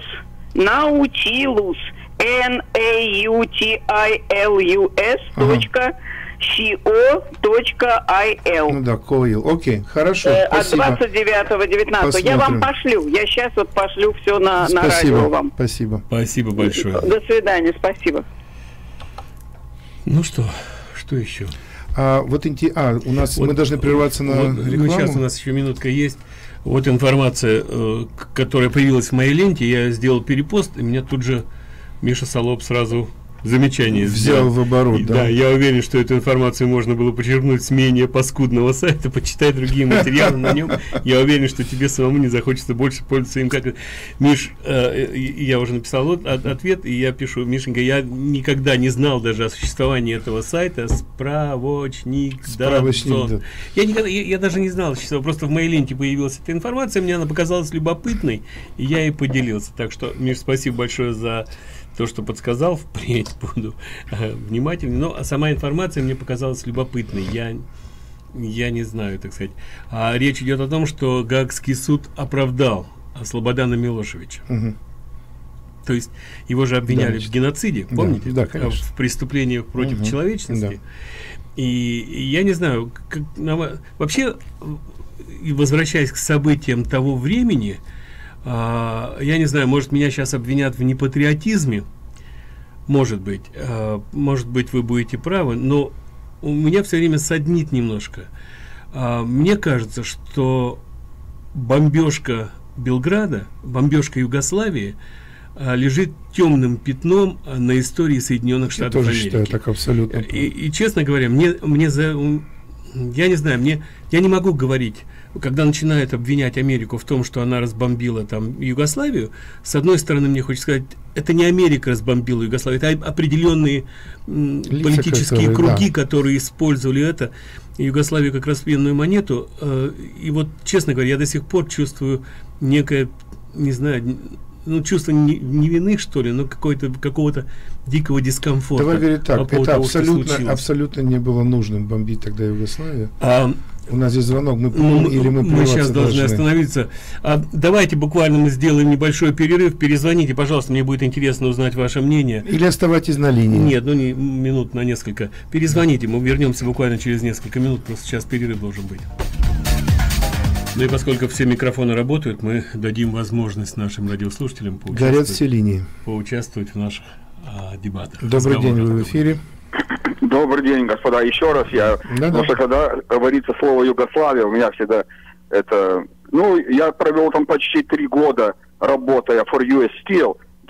Speaker 12: Nautilus, эн эй ю ти ай эл ю эс точка ко точка ил.
Speaker 7: Ну да, коил. Окей, хорошо.
Speaker 12: Э,
Speaker 7: спасибо.
Speaker 12: От двадцать девятого девятнадцатого. Я вам пошлю. Я сейчас вот пошлю все на, на радио вам.
Speaker 7: Спасибо.
Speaker 6: Спасибо большое.
Speaker 12: До свидания, спасибо.
Speaker 6: Ну что, что еще?
Speaker 7: А, вот а, у нас вот, мы должны прерваться на
Speaker 6: вот,
Speaker 7: рекламу.
Speaker 6: Ну, сейчас у нас еще минутка есть. Вот информация, э, которая появилась в моей ленте. Я сделал перепост, и меня тут же Миша Солоб сразу замечание
Speaker 7: взял
Speaker 6: сделал.
Speaker 7: в оборот, да?
Speaker 6: Да, я уверен, что эту информацию можно было почерпнуть с менее паскудного сайта, почитать другие материалы на нем. Я уверен, что тебе самому не захочется больше пользоваться им. Как Миш, э, я уже написал вот, от, ответ, и я пишу: Мишенька, я никогда не знал даже о существовании этого сайта. Справочник.
Speaker 7: Справочник, да.
Speaker 6: Я никогда, я, я даже не знал, что просто в моей ленте появилась эта информация, мне она показалась любопытной, и я ей поделился. Так что, Миш, спасибо большое за то, что подсказал, впредь буду э, внимательный. Но сама информация мне показалась любопытной. Я, я не знаю, так сказать. А речь идет о том, что Гаагский суд оправдал Слободана Милошевича.
Speaker 7: Угу.
Speaker 6: То есть его же обвиняли
Speaker 7: да,
Speaker 6: в геноциде, помните?
Speaker 7: Да, да,
Speaker 6: в преступлениях против угу. человечности.
Speaker 7: Да.
Speaker 6: И, и я не знаю, как, вообще, возвращаясь к событиям того времени, Uh, я не знаю, может, меня сейчас обвинят в непатриотизме, может быть, uh, может быть, вы будете правы, но у меня все время саднит немножко. Uh, мне кажется, что бомбежка Белграда, бомбежка Югославии uh, лежит темным пятном на истории Соединенных Штатов Америки.
Speaker 7: Я тоже считаю так абсолютно.
Speaker 6: И, и, честно говоря, мне, мне за... Я не знаю, мне, я не могу говорить, когда начинают обвинять Америку в том, что она разбомбила там Югославию. С одной стороны, мне хочется сказать, это не Америка разбомбила Югославию, это определенные Лица, политические которые, круги, да. которые использовали это, Югославию как распенную монету. И вот, честно говоря, я до сих пор чувствую некое, не знаю, ну, чувство не, не вины, что ли, но какой-то, какого-то дикого дискомфорта.
Speaker 7: Давай говорить так, это того, абсолютно, абсолютно не было нужным бомбить тогда Югославию. А, У нас здесь звонок, мы,
Speaker 6: ну,
Speaker 7: или мы,
Speaker 6: мы сейчас должны, должны остановиться. А, давайте буквально мы сделаем небольшой перерыв, перезвоните, пожалуйста, мне будет интересно узнать ваше мнение.
Speaker 7: Или оставайтесь на линии.
Speaker 6: Нет, ну не минут на несколько. Перезвоните, мы вернемся буквально через несколько минут, просто сейчас перерыв должен быть. Ну и поскольку все микрофоны работают, мы дадим возможность нашим радиослушателям поучаствовать,
Speaker 7: горят все линии.
Speaker 6: поучаствовать в наших а, дебатах.
Speaker 7: Добрый день, вы в эфире.
Speaker 9: Добрый день, господа. Еще раз я, да, потому да. что когда говорится слово Югославия, у меня всегда это, ну, я провел там почти три года, работая for ю эс Steel,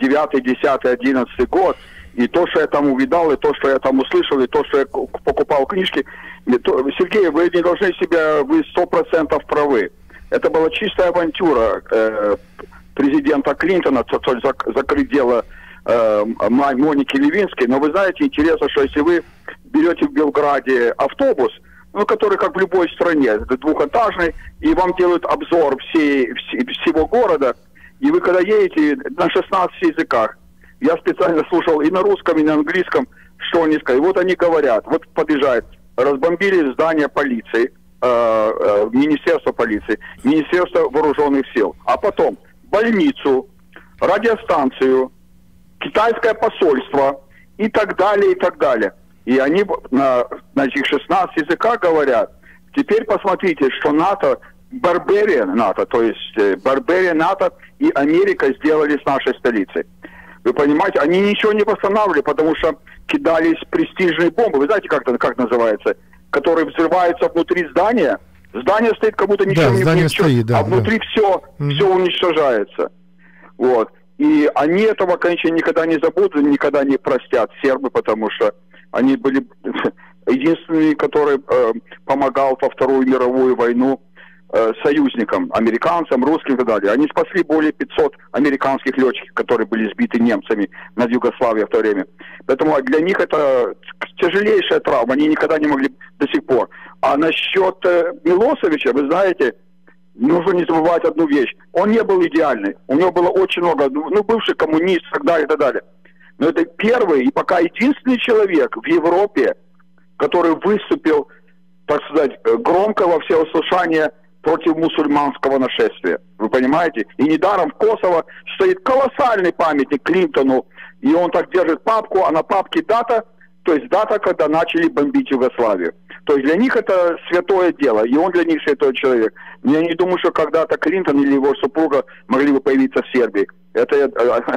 Speaker 9: девятый, десятый, одиннадцатый год, и то, что я там увидал, и то, что я там услышал, и то, что я покупал книжки, то, Сергей, вы не должны себя, вы сто процентов правы. Это была чистая авантюра э, президента Клинтона, то, то, закрыть дело э, Моники Левинской. Но вы знаете, интересно, что если вы берете в Белграде автобус, ну, который, как в любой стране, двухэтажный, и вам делают обзор всей, всего города, и вы когда едете на шестнадцати языках, я специально слушал и на русском, и на английском, что они сказали. Вот они говорят, вот подъезжают, разбомбили здание полиции, э, э, Министерство полиции, Министерство вооруженных сил, а потом больницу, радиостанцию, китайское посольство и так далее, и так далее. И они на, на этих шестнадцати языках говорят. Теперь посмотрите, что НАТО, Барберия НАТО, то есть Барберия НАТО и Америка сделали с нашей столицей. Вы понимаете, они ничего не восстанавливали, потому что кидались престижные бомбы. Вы знаете, как это как называется? Которые взрываются внутри здания. Здание стоит, как будто ничего да, не стоит, да, а внутри да. все, mm-hmm. все уничтожается. Вот. И они этого, конечно, никогда не забудут, никогда не простят, сербы, потому что они были единственные, которые э, помогал во Вторую мировую войну э, союзникам, американцам, русским и так далее. Они спасли более пятисот американских летчиков, которые были сбиты немцами над Югославией в то время. Поэтому для них это тяжелейшая травма, они никогда не могли до сих пор. А насчет э, Милошевича, вы знаете, нужно не забывать одну вещь. Он не был идеальный, у него было очень много, ну, бывший коммунист и так далее, и так далее. Но это первый и пока единственный человек в Европе, который выступил, так сказать, громко во всеуслышание против мусульманского нашествия. Вы понимаете? И недаром в Косово стоит колоссальный памятник Клинтону, и он так держит папку, а на папке дата, то есть дата, когда начали бомбить Югославию. То есть для них это святое дело, и он для них святой человек. Но я не думаю, что когда-то Клинтон или его супруга могли бы появиться в Сербии. Это я,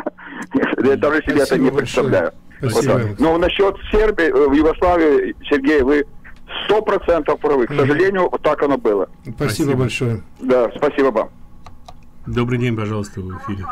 Speaker 9: я даже себе это не представляю. Вот но насчет Сербии, в Югославии, Сергей, вы сто процентов правы. К сожалению, вот так оно было.
Speaker 7: Спасибо, спасибо большое.
Speaker 9: Да, спасибо вам.
Speaker 6: Добрый день, пожалуйста, в эфире.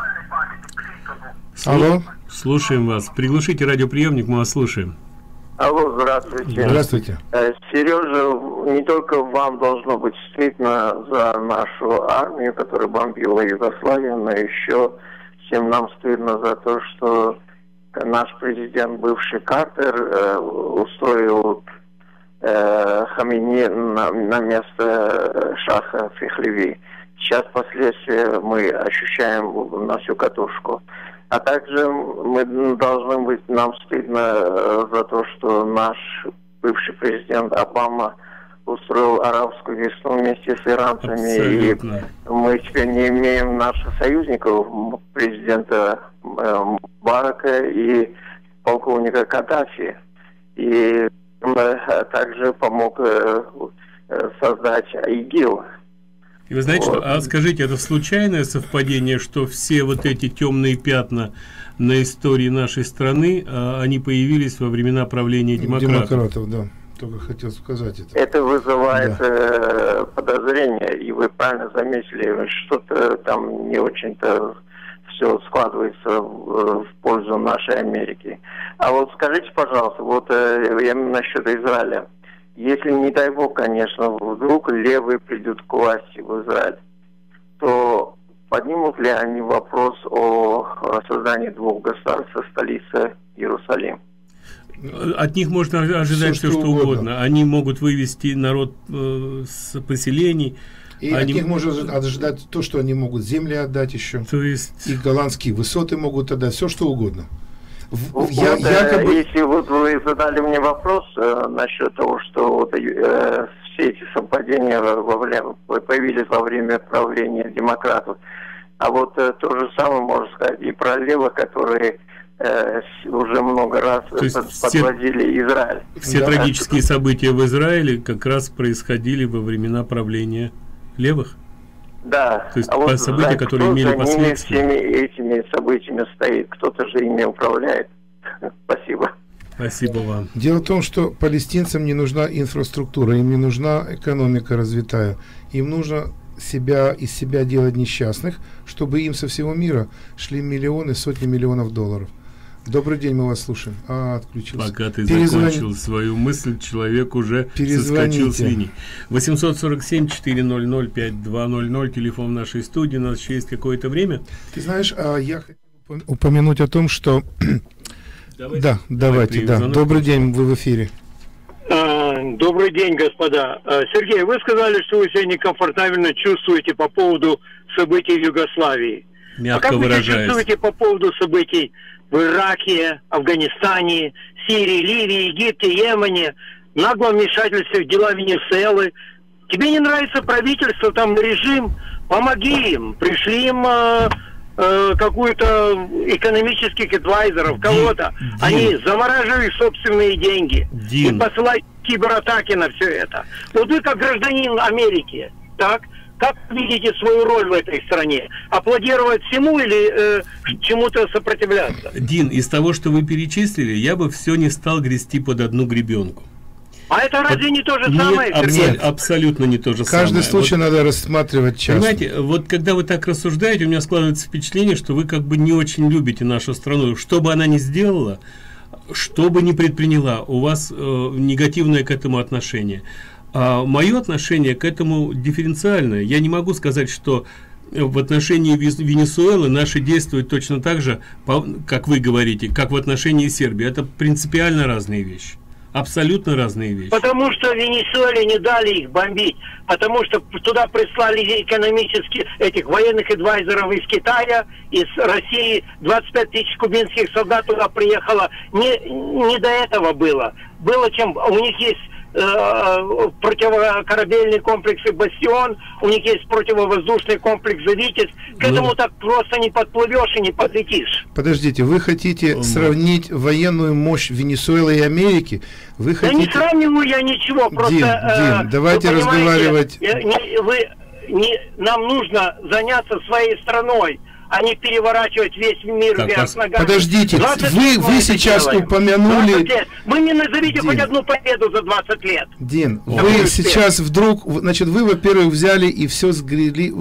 Speaker 7: Алло.
Speaker 6: Слушаем вас. Приглушите радиоприемник, мы вас слушаем.
Speaker 13: Алло, здравствуйте.
Speaker 7: Здравствуйте.
Speaker 13: Сережа, не только вам должно быть стыдно за нашу армию, которая бомбила Югославию, но еще всем нам стыдно за то, что наш президент, бывший Картер, э, устроил э, Хамини на, на место шаха Пехлеви. Сейчас последствия мы ощущаем на всю катушку. А также мы должны быть, нам стыдно за то, что наш бывший президент Обама устроил арабскую весну вместе с иранцами. Абсолютно. И мы теперь не имеем наших союзников, президента Барака и полковника Каддафи. И также помог создать ИГИЛ.
Speaker 6: И вы знаете, вот. что, а скажите, это случайное совпадение, что все вот эти темные пятна на истории нашей страны, а, они появились во времена правления демократов?
Speaker 7: Демократов, да. Только хотел сказать это.
Speaker 13: Это вызывает да. э, подозрения, и вы правильно заметили, что-то там не очень-то все складывается в, в пользу нашей Америки. А вот скажите, пожалуйста, вот э, я насчет Израиля. Если, не дай бог, конечно, вдруг левые придут к власти в Израиль, то поднимут ли они вопрос о создании двух государств со столицей Иерусалим?
Speaker 6: От них можно ожидать все, все что, что угодно. угодно. Они могут вывести народ э, с поселений.
Speaker 7: И они... от них можно ожидать то, что они могут земли отдать еще.
Speaker 6: То есть...
Speaker 7: И голландские высоты могут отдать, все что угодно.
Speaker 13: Вот, я, якобы... Если вот вы задали мне вопрос э, насчет того, что вот, э, все эти совпадения во время, появились во время правления демократов, а вот э, то же самое можно сказать и про левых, которые э, уже много раз под, подводили все, Израиль.
Speaker 6: Все да. трагические события в Израиле как раз происходили во времена правления левых?
Speaker 13: Да.
Speaker 6: То есть а вот события, которые имели последствия.
Speaker 13: Всеми этими событиями стоит, кто-то же ими управляет. Спасибо.
Speaker 6: Спасибо вам.
Speaker 7: Дело в том, что палестинцам не нужна инфраструктура, им не нужна экономика развитая, им нужно себя из себя делать несчастных, чтобы им со всего мира шли миллионы, сотни миллионов долларов. Добрый день, мы вас слушаем. А, отключился.
Speaker 6: Пока ты
Speaker 7: Перезвони...
Speaker 6: закончил свою мысль, человек уже соскочил с линии. восемьсот сорок семь четыреста пять два ноль ноль, телефон нашей студии. У нас еще есть какое-то время.
Speaker 7: Ты знаешь, а я хотел упомянуть о том, что... Давайте, да, давайте, да. Добрый день, вы в эфире.
Speaker 14: Добрый день, господа. Сергей, вы сказали, что вы себя некомфортабельно чувствуете по поводу событий в Югославии.
Speaker 6: Мягко
Speaker 14: а как
Speaker 6: выражаясь.
Speaker 14: вы себя чувствуете по поводу событий в Ираке, Афганистане, Сирии, Ливии, Египте, Йемене, наглом вмешательстве в дела Венесуэлы? Тебе не нравится правительство, там режим? Помоги им, пришли им э, э, какую-то экономических адвайзеров, кого-то. Они замораживают собственные деньги
Speaker 6: Дин.
Speaker 14: и посылают кибератаки на все это. Вот вы как гражданин Америки, так? Как видите свою роль в этой стране? Аплодировать всему или э, чему-то сопротивляться?
Speaker 6: Дин, из того, что вы перечислили, я бы все не стал грести под одну гребенку.
Speaker 14: А это разве не то же
Speaker 6: Нет,
Speaker 14: самое,
Speaker 6: абсол-
Speaker 14: Сергей?
Speaker 6: абсолютно не то же самое.
Speaker 7: Каждый случай
Speaker 6: вот,
Speaker 7: надо рассматривать часто.
Speaker 6: Понимаете, вот когда вы так рассуждаете, у меня складывается впечатление, что вы как бы не очень любите нашу страну. Что бы она ни сделала, что бы ни предприняла, у вас э, негативное к этому отношение. А мое отношение к этому дифференциальное. Я не могу сказать, что в отношении Венесуэлы наши действуют точно так же, как вы говорите, как в отношении Сербии. Это принципиально разные вещи. Абсолютно разные вещи.
Speaker 14: Потому что Венесуэле не дали их бомбить, потому что туда прислали экономически этих военных адвайзеров из Китая, из России, двадцать пять тысяч кубинских солдат туда приехало. Не, не до этого было. Было чем... У них есть противокорабельные комплексы «Бастион», у них есть противовоздушный комплекс «Витязь». К этому ну, так просто не подплывешь и не подлетишь.
Speaker 7: Подождите, вы хотите um, сравнить военную мощь Венесуэлы и Америки? Вы хотите...
Speaker 14: Да не сравниваю я ничего, просто...
Speaker 7: Дин,
Speaker 14: э,
Speaker 7: Дин, давайте разговаривать...
Speaker 14: Не, вы, не, нам нужно заняться своей страной, а не переворачивать весь мир
Speaker 7: так,
Speaker 14: вверх ногами.
Speaker 7: Подождите, вы, вы сейчас делаем. упомянули...
Speaker 14: Вы мне назовите Дин. хоть одну победу за двадцать лет.
Speaker 7: Дин, да вы сейчас вдруг... Значит, вы, во-первых, взяли и все сгрели...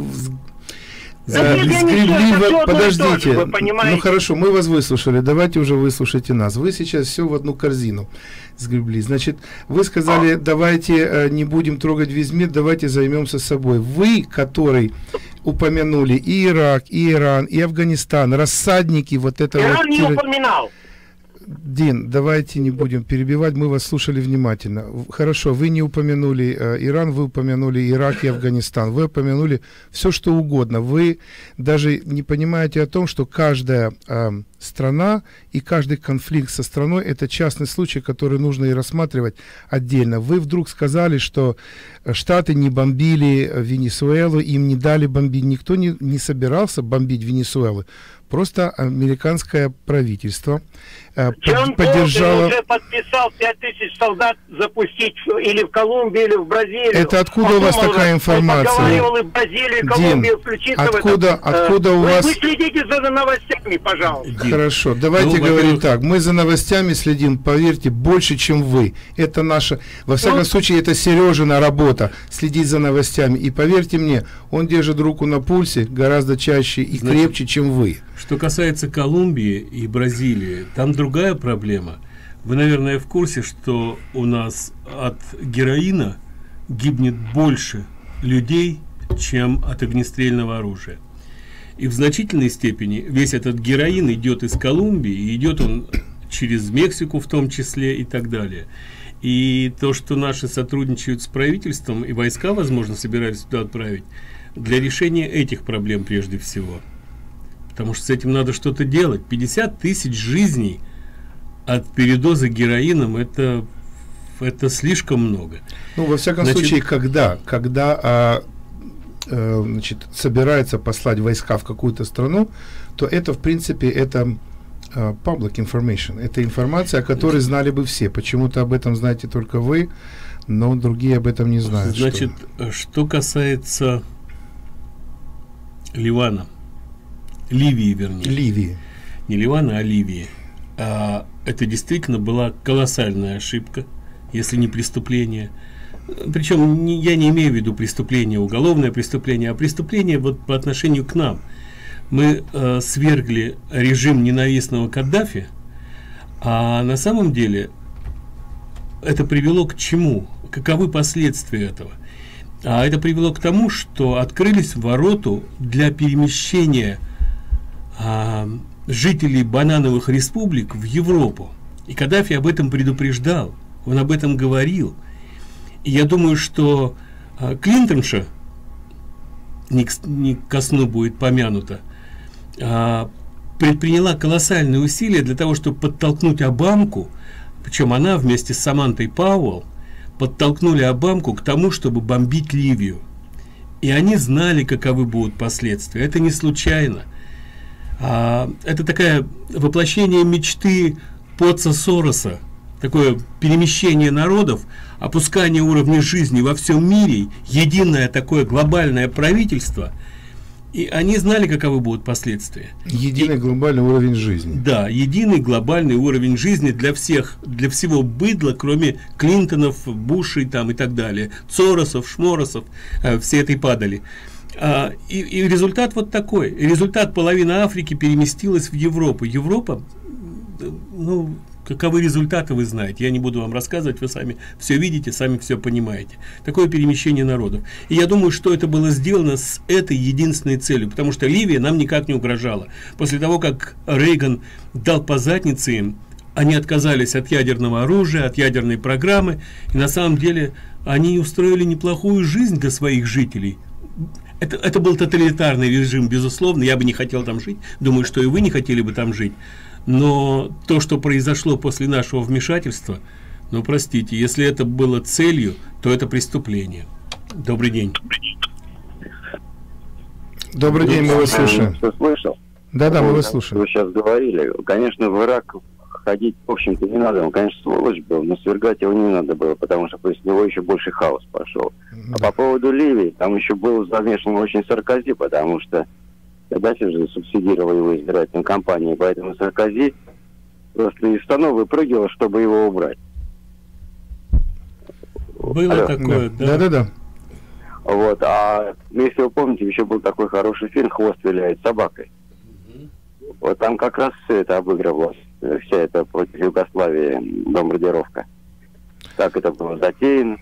Speaker 14: Да
Speaker 7: э,
Speaker 14: нет,
Speaker 7: сгребли...
Speaker 14: Вы,
Speaker 7: подождите,
Speaker 14: тоже,
Speaker 7: ну хорошо, мы вас выслушали, давайте уже выслушайте нас. Вы сейчас все в одну корзину сгребли. Значит, вы сказали, а? давайте э, не будем трогать весь мир, давайте займемся собой. Вы, который... упомянули и Ирак, и Иран, и Афганистан, рассадники вот этого...
Speaker 14: Иран
Speaker 7: вот...
Speaker 14: не упоминал.
Speaker 7: Дин, давайте не будем перебивать, мы вас слушали внимательно. Хорошо, вы не упомянули э, Иран, вы упомянули Ирак и Афганистан, вы упомянули все, что угодно. Вы даже не понимаете о том, что каждая э, страна и каждый конфликт со страной — это частный случай, который нужно и рассматривать отдельно. Вы вдруг сказали, что Штаты не бомбили Венесуэлу, им не дали бомбить, никто не, не собирался бомбить Венесуэлу. Просто американское правительство э,
Speaker 14: Джон
Speaker 7: поддержало...
Speaker 14: уже подписал пять тысяч солдат запустить или в Колумбию, или в Бразилию.
Speaker 7: Это откуда он у вас думал, такая информация?
Speaker 14: Он и Бразилию, и Колумбию
Speaker 7: Дин, откуда, откуда у
Speaker 14: вы,
Speaker 7: вас...
Speaker 14: Вы следите за новостями, пожалуйста.
Speaker 7: Дин. Хорошо, давайте ну, говорить так. Мы за новостями следим, поверьте, больше, чем вы. Это наша... Во всяком ну, случае, это Сережина работа, следить за новостями. И поверьте мне, он держит руку на пульсе гораздо чаще и Значит, крепче, чем вы.
Speaker 6: Что касается Колумбии и Бразилии, там другая проблема. Вы, наверное, в курсе, что у нас от героина гибнет больше людей, чем от огнестрельного оружия. И в значительной степени весь этот героин идет из Колумбии, и идет он через Мексику в том числе и так далее. И то, что наши сотрудничают с правительством, и войска, возможно, собирались туда отправить, для решения этих проблем прежде всего. Потому что с этим надо что-то делать. пятьдесят тысяч жизней от передоза героином это, это слишком много.
Speaker 7: Ну, во всяком значит, случае, когда, когда а, а, значит, собирается послать войска в какую-то страну, то это, в принципе, это а, public information. Это информация, о которой знали бы все. Почему-то об этом знаете только вы, но другие об этом не знают.
Speaker 6: Значит, что, что касается Ливана, Ливии, вернее.
Speaker 7: Ливии.
Speaker 6: Не Ливана, а Ливии. А, это действительно была колоссальная ошибка, если не преступление. причем не, я не имею в виду преступление, уголовное преступление, а преступление вот по отношению к нам. Мы э, свергли режим ненавистного Каддафи, а на самом деле это привело к чему? Каковы последствия этого? А это привело к тому, что открылись ворота для перемещения а, жителей банановых республик в Европу. И Каддафи об этом предупреждал, он об этом говорил. И я думаю, что а, Клинтонша, не к, не ко сну будет помянута, а, предприняла колоссальные усилия для того, чтобы подтолкнуть Обамку, причем она вместе с Самантой Пауэлл подтолкнули Обамку к тому, чтобы бомбить Ливию. И они знали, каковы будут последствия. Это не случайно. А, это такое воплощение мечты Потца Сороса, такое перемещение народов, опускание уровня жизни во всем мире, единое такое глобальное правительство. И они знали, каковы будут последствия.
Speaker 7: Единый и, глобальный уровень жизни.
Speaker 6: Да, единый глобальный уровень жизни для всех, для всего быдла, кроме Клинтонов, Бушей там и так далее, Соросов, Шморосов, э, все этой падали. А, и, и результат вот такой. Результат: половина Африки переместилась в Европу. Европа, ну, каковы результаты, вы знаете. Я не буду вам рассказывать, вы сами все видите, сами все понимаете. Такое перемещение народов. И я думаю, что это было сделано с этой единственной целью, потому что Ливия нам никак не угрожала. После того, как Рейган дал по заднице им, они отказались от ядерного оружия, от ядерной программы, и на самом деле они устроили неплохую жизнь для своих жителей. Это, это был тоталитарный режим, безусловно, я бы не хотел там жить, думаю, что и вы не хотели бы там жить. Но то, что произошло после нашего вмешательства, ну, простите, если это было целью, то это преступление. Добрый день.
Speaker 7: Добрый день, мы вас слушаем.
Speaker 15: Что слышал?
Speaker 7: Да-да, мы вас слушаем.
Speaker 15: Вы сейчас говорили. Конечно, в Ирак ходить, в общем-то, не надо. Он, конечно, сволочь был, но свергать его не надо было, потому что после него еще больше хаос пошел. А по поводу Ливии, там еще был замешан очень Саркози, потому что Каддафи же субсидировал его избирательную кампанию, поэтому Саркози просто из штанов выпрыгивал, чтобы его убрать.
Speaker 6: Было Алло. такое, да.
Speaker 7: Да-да-да.
Speaker 15: Вот, а если вы помните, еще был такой хороший фильм «Хвост виляет собакой». Угу. Вот там как раз все это обыгрывалось, вся эта против Югославии бомбардировка. Как это было затеяно.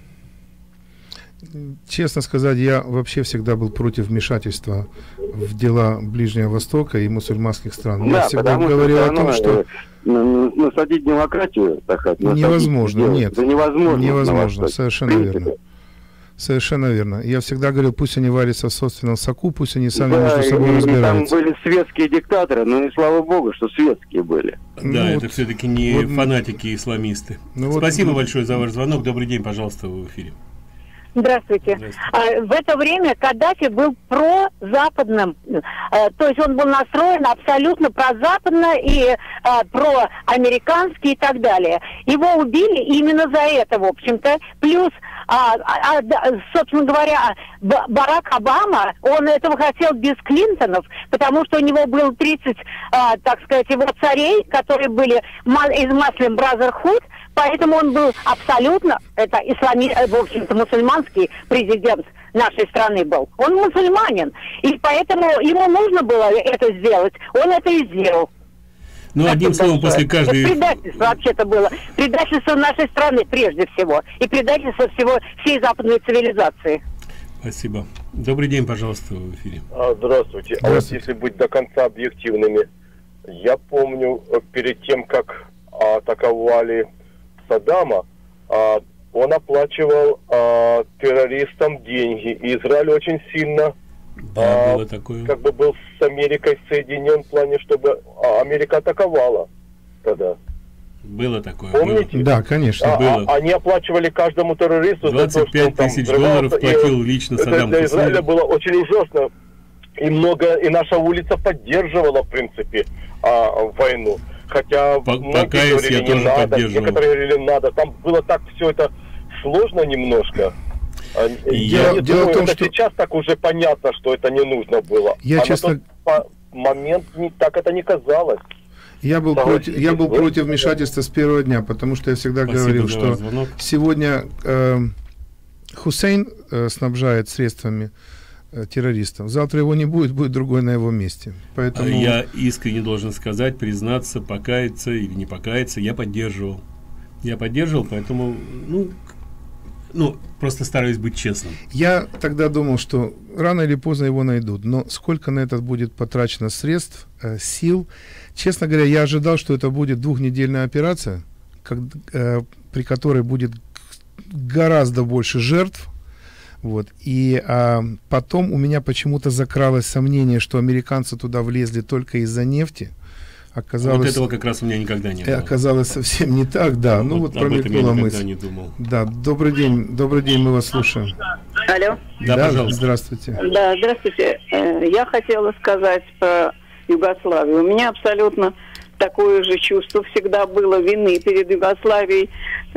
Speaker 7: Честно сказать, я вообще всегда был против вмешательства в дела Ближнего Востока и мусульманских стран.
Speaker 15: Да,
Speaker 7: я всегда говорил о том, что
Speaker 15: насадить демократию, так сказать,
Speaker 7: невозможно, нет,
Speaker 15: это невозможно,
Speaker 7: невозможно, совершенно верно. Совершенно верно. Я всегда говорил, пусть они варятся в собственном соку, пусть они сами да, между собой разбираются.
Speaker 15: Там были светские диктаторы, но и слава богу, что светские были.
Speaker 6: Да, ну, это вот, все-таки не вот, фанатики-исламисты. Ну, Спасибо вот, большое за ваш звонок. Добрый день, пожалуйста, вы в эфире.
Speaker 4: Здравствуйте. Здравствуйте. В это время Каддафи был прозападным, то есть он был настроен абсолютно прозападно и проамериканский и так далее. Его убили именно за это, в общем-то. Плюс, а, а, собственно говоря, Барак Обама, он этого хотел без Клинтонов, потому что у него было тридцать, а, так сказать, его царей, которые были из Muslim Brotherhood. Поэтому он был абсолютно, это ислами, в общем-то, мусульманский президент нашей страны был. Он мусульманин. И поэтому ему нужно было это сделать. Он это и сделал.
Speaker 6: Ну, так одним словом, после каждой...
Speaker 4: Это предательство вообще-то было. Предательство нашей страны прежде всего. И предательство всего всей западной цивилизации.
Speaker 6: Спасибо. Добрый день, пожалуйста, в эфире.
Speaker 16: А, здравствуйте. здравствуйте. А вот если быть до конца объективными, я помню, перед тем, как атаковали Саддама, а, он оплачивал а, террористам деньги. И Израиль очень сильно
Speaker 6: да,
Speaker 16: а,
Speaker 6: было такое.
Speaker 16: как бы был с Америкой соединен в плане, чтобы а, Америка атаковала тогда.
Speaker 6: Было такое.
Speaker 16: Помните?
Speaker 7: Было. Да, конечно.
Speaker 16: А,
Speaker 6: было.
Speaker 16: А, они оплачивали каждому террористу
Speaker 6: двадцать пять тысяч долларов платил лично Саддам.
Speaker 16: Для Израиля было очень ужасно. И много, и наша улица поддерживала, в принципе, а, войну. Хотя многие говорили, не надо, некоторые говорили, надо. Там было так все это сложно немножко. Я, я не думаю, том, это что... сейчас так уже понятно, что это не нужно было.
Speaker 7: Я,
Speaker 16: а
Speaker 7: честно...
Speaker 16: на тот момент не, так это не казалось.
Speaker 7: Я был, против, я был против вмешательства с первого дня, потому что я всегда Спасибо говорил, что звонок. сегодня э, Хусейн э, снабжает средствами э, террористов. Завтра его не будет, будет другой на его месте. Поэтому...
Speaker 6: Я искренне должен сказать, признаться, покаяться или не покаяться, я поддерживал. Я поддерживал, поэтому, ну, ну, просто стараюсь быть честным.
Speaker 7: Я тогда думал, что рано или поздно его найдут, но сколько на это будет потрачено средств, э, сил. Честно говоря, я ожидал, что это будет двухнедельная операция, как, э, при которой будет гораздо больше жертв. Вот. И а, потом у меня почему-то закралось сомнение, что американцы туда влезли только из-за нефти. Оказалось,
Speaker 6: вот этого как раз у меня никогда не было.
Speaker 7: Оказалось совсем не так, да. Ну вот, вот промелькнула мысль.
Speaker 6: Не думал.
Speaker 7: Да, добрый день, добрый день, мы вас слушаем.
Speaker 12: Алло.
Speaker 7: Да, да, пожалуйста. Здравствуйте.
Speaker 12: Да, здравствуйте. Я хотела сказать про Югославию. У меня абсолютно такое же чувство всегда было вины перед Югославией.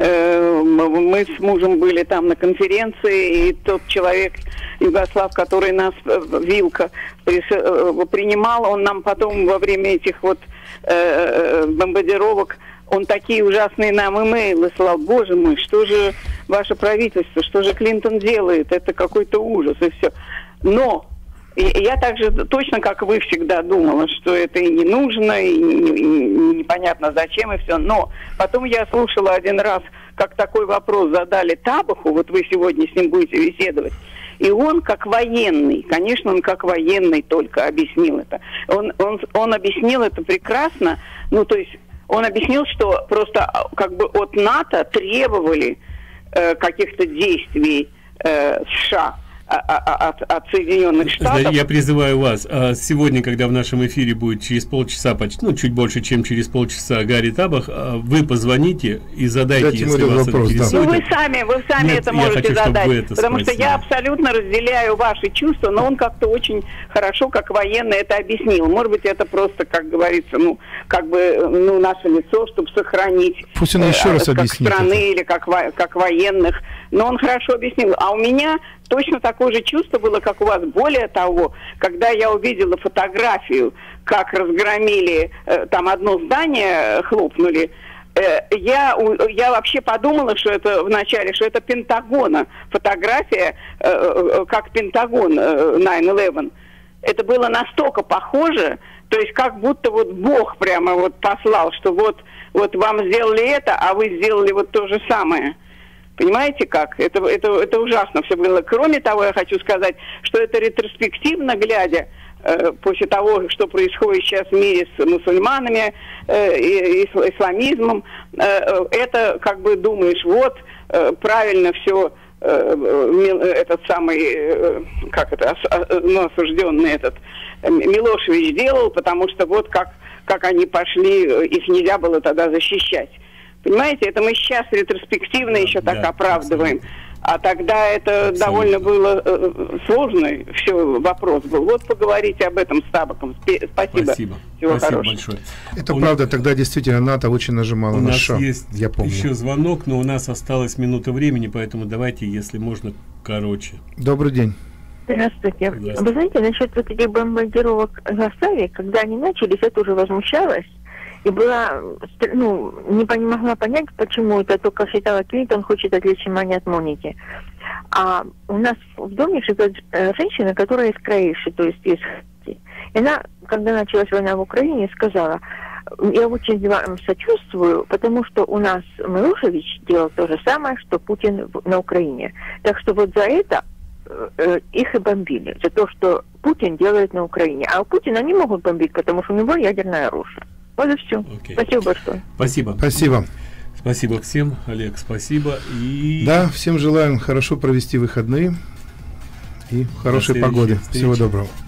Speaker 12: Мы с мужем были там на конференции, и тот человек, Югослав, который нас, Вилка, принимал, он нам потом во время этих вот бомбардировок, он такие ужасные нам имейлы слал. Боже мой, что же ваше правительство, что же Клинтон делает? Это какой-то ужас и все. Но и я также точно, как вы, всегда думала, что это и не нужно, и, и, и непонятно зачем, и все. Но потом я слушала один раз, как такой вопрос задали Табаху, вот вы сегодня с ним будете беседовать, и он как военный, конечно, он как военный только объяснил это. Он, он, он объяснил это прекрасно, ну, то есть он объяснил, что просто как бы от НАТО требовали э, каких-то действий э, США. От, от Соединенных Штатов.
Speaker 6: Я призываю вас, сегодня, когда в нашем эфире будет через полчаса, почти, ну, чуть больше, чем через полчаса Гарри Табах, вы позвоните и задайте,
Speaker 7: дайте
Speaker 6: если вас
Speaker 7: вопрос,
Speaker 6: интересует.
Speaker 12: Да. Ну, вы сами, вы сами
Speaker 6: Нет,
Speaker 12: это можете
Speaker 6: хочу,
Speaker 12: задать,
Speaker 6: это
Speaker 12: потому
Speaker 6: спросили.
Speaker 12: что я абсолютно разделяю ваши чувства, но он как-то очень хорошо, как военный, это объяснил. Может быть, это просто, как говорится, ну, как бы, ну, наше лицо, чтобы сохранить.
Speaker 7: Пусть он еще
Speaker 12: э,
Speaker 7: раз
Speaker 12: как
Speaker 7: объяснит
Speaker 12: страны
Speaker 7: это.
Speaker 12: или как, как военных. Но он хорошо объяснил. А у меня точно такое же чувство было, как у вас. Более того, когда я увидела фотографию, как разгромили, э, там одно здание хлопнули, э, я, я вообще подумала, что это вначале, что это Пентагона. Фотография, э, э, как Пентагон э, найн илевен. Это было настолько похоже, то есть как будто вот Бог прямо вот послал, что вот, вот вам сделали это, а вы сделали вот то же самое. Понимаете как? Это, это, это ужасно все было. Кроме того, я хочу сказать, что это ретроспективно, глядя э, после того, что происходит сейчас в мире с мусульманами, э, и, и исламизмом, э, это как бы думаешь, вот, э, правильно все, э, этот самый, э, как это, ос, ну, осужденный этот Милошевич делал, потому что вот как, как они пошли, их нельзя было тогда защищать. Понимаете, это мы сейчас ретроспективно да, еще да, так оправдываем. Абсолютно. А тогда это абсолютно. Довольно было э, сложный все вопрос был. Вот поговорите об этом с Табаком. Спасибо.
Speaker 6: Спасибо.
Speaker 12: Всего
Speaker 6: Спасибо
Speaker 12: хорошего.
Speaker 6: большое.
Speaker 7: Это у правда, нас... тогда действительно НАТО очень нажимало на США.
Speaker 6: У нас есть
Speaker 7: я помню.
Speaker 6: еще звонок, но у нас осталась минута времени, поэтому давайте, если можно, короче.
Speaker 7: Добрый день.
Speaker 17: Здравствуйте. Здравствуйте. Вы знаете, насчет вот этих бомбардировок Югославии, когда они начались, это уже возмущалось. И была, ну, не могла понять, почему это только считала Клинтон хочет отвлечь внимание от Моники. А у нас в доме живет э, женщина, которая из Краиши, то есть из Хати. И она, когда началась война в Украине, сказала, я очень вам сочувствую, потому что у нас Милошевич делал то же самое, что Путин на Украине. Так что вот за это э, их и бомбили, за то, что Путин делает на Украине. А у Путина не могут бомбить, потому что у него ядерное оружие. Вот и все. Okay. Спасибо большое.
Speaker 6: Спасибо.
Speaker 7: Спасибо.
Speaker 6: Спасибо всем. Олег, спасибо. И...
Speaker 7: Да, всем желаем хорошо провести выходные и хорошей погоды. Встречи. Всего доброго.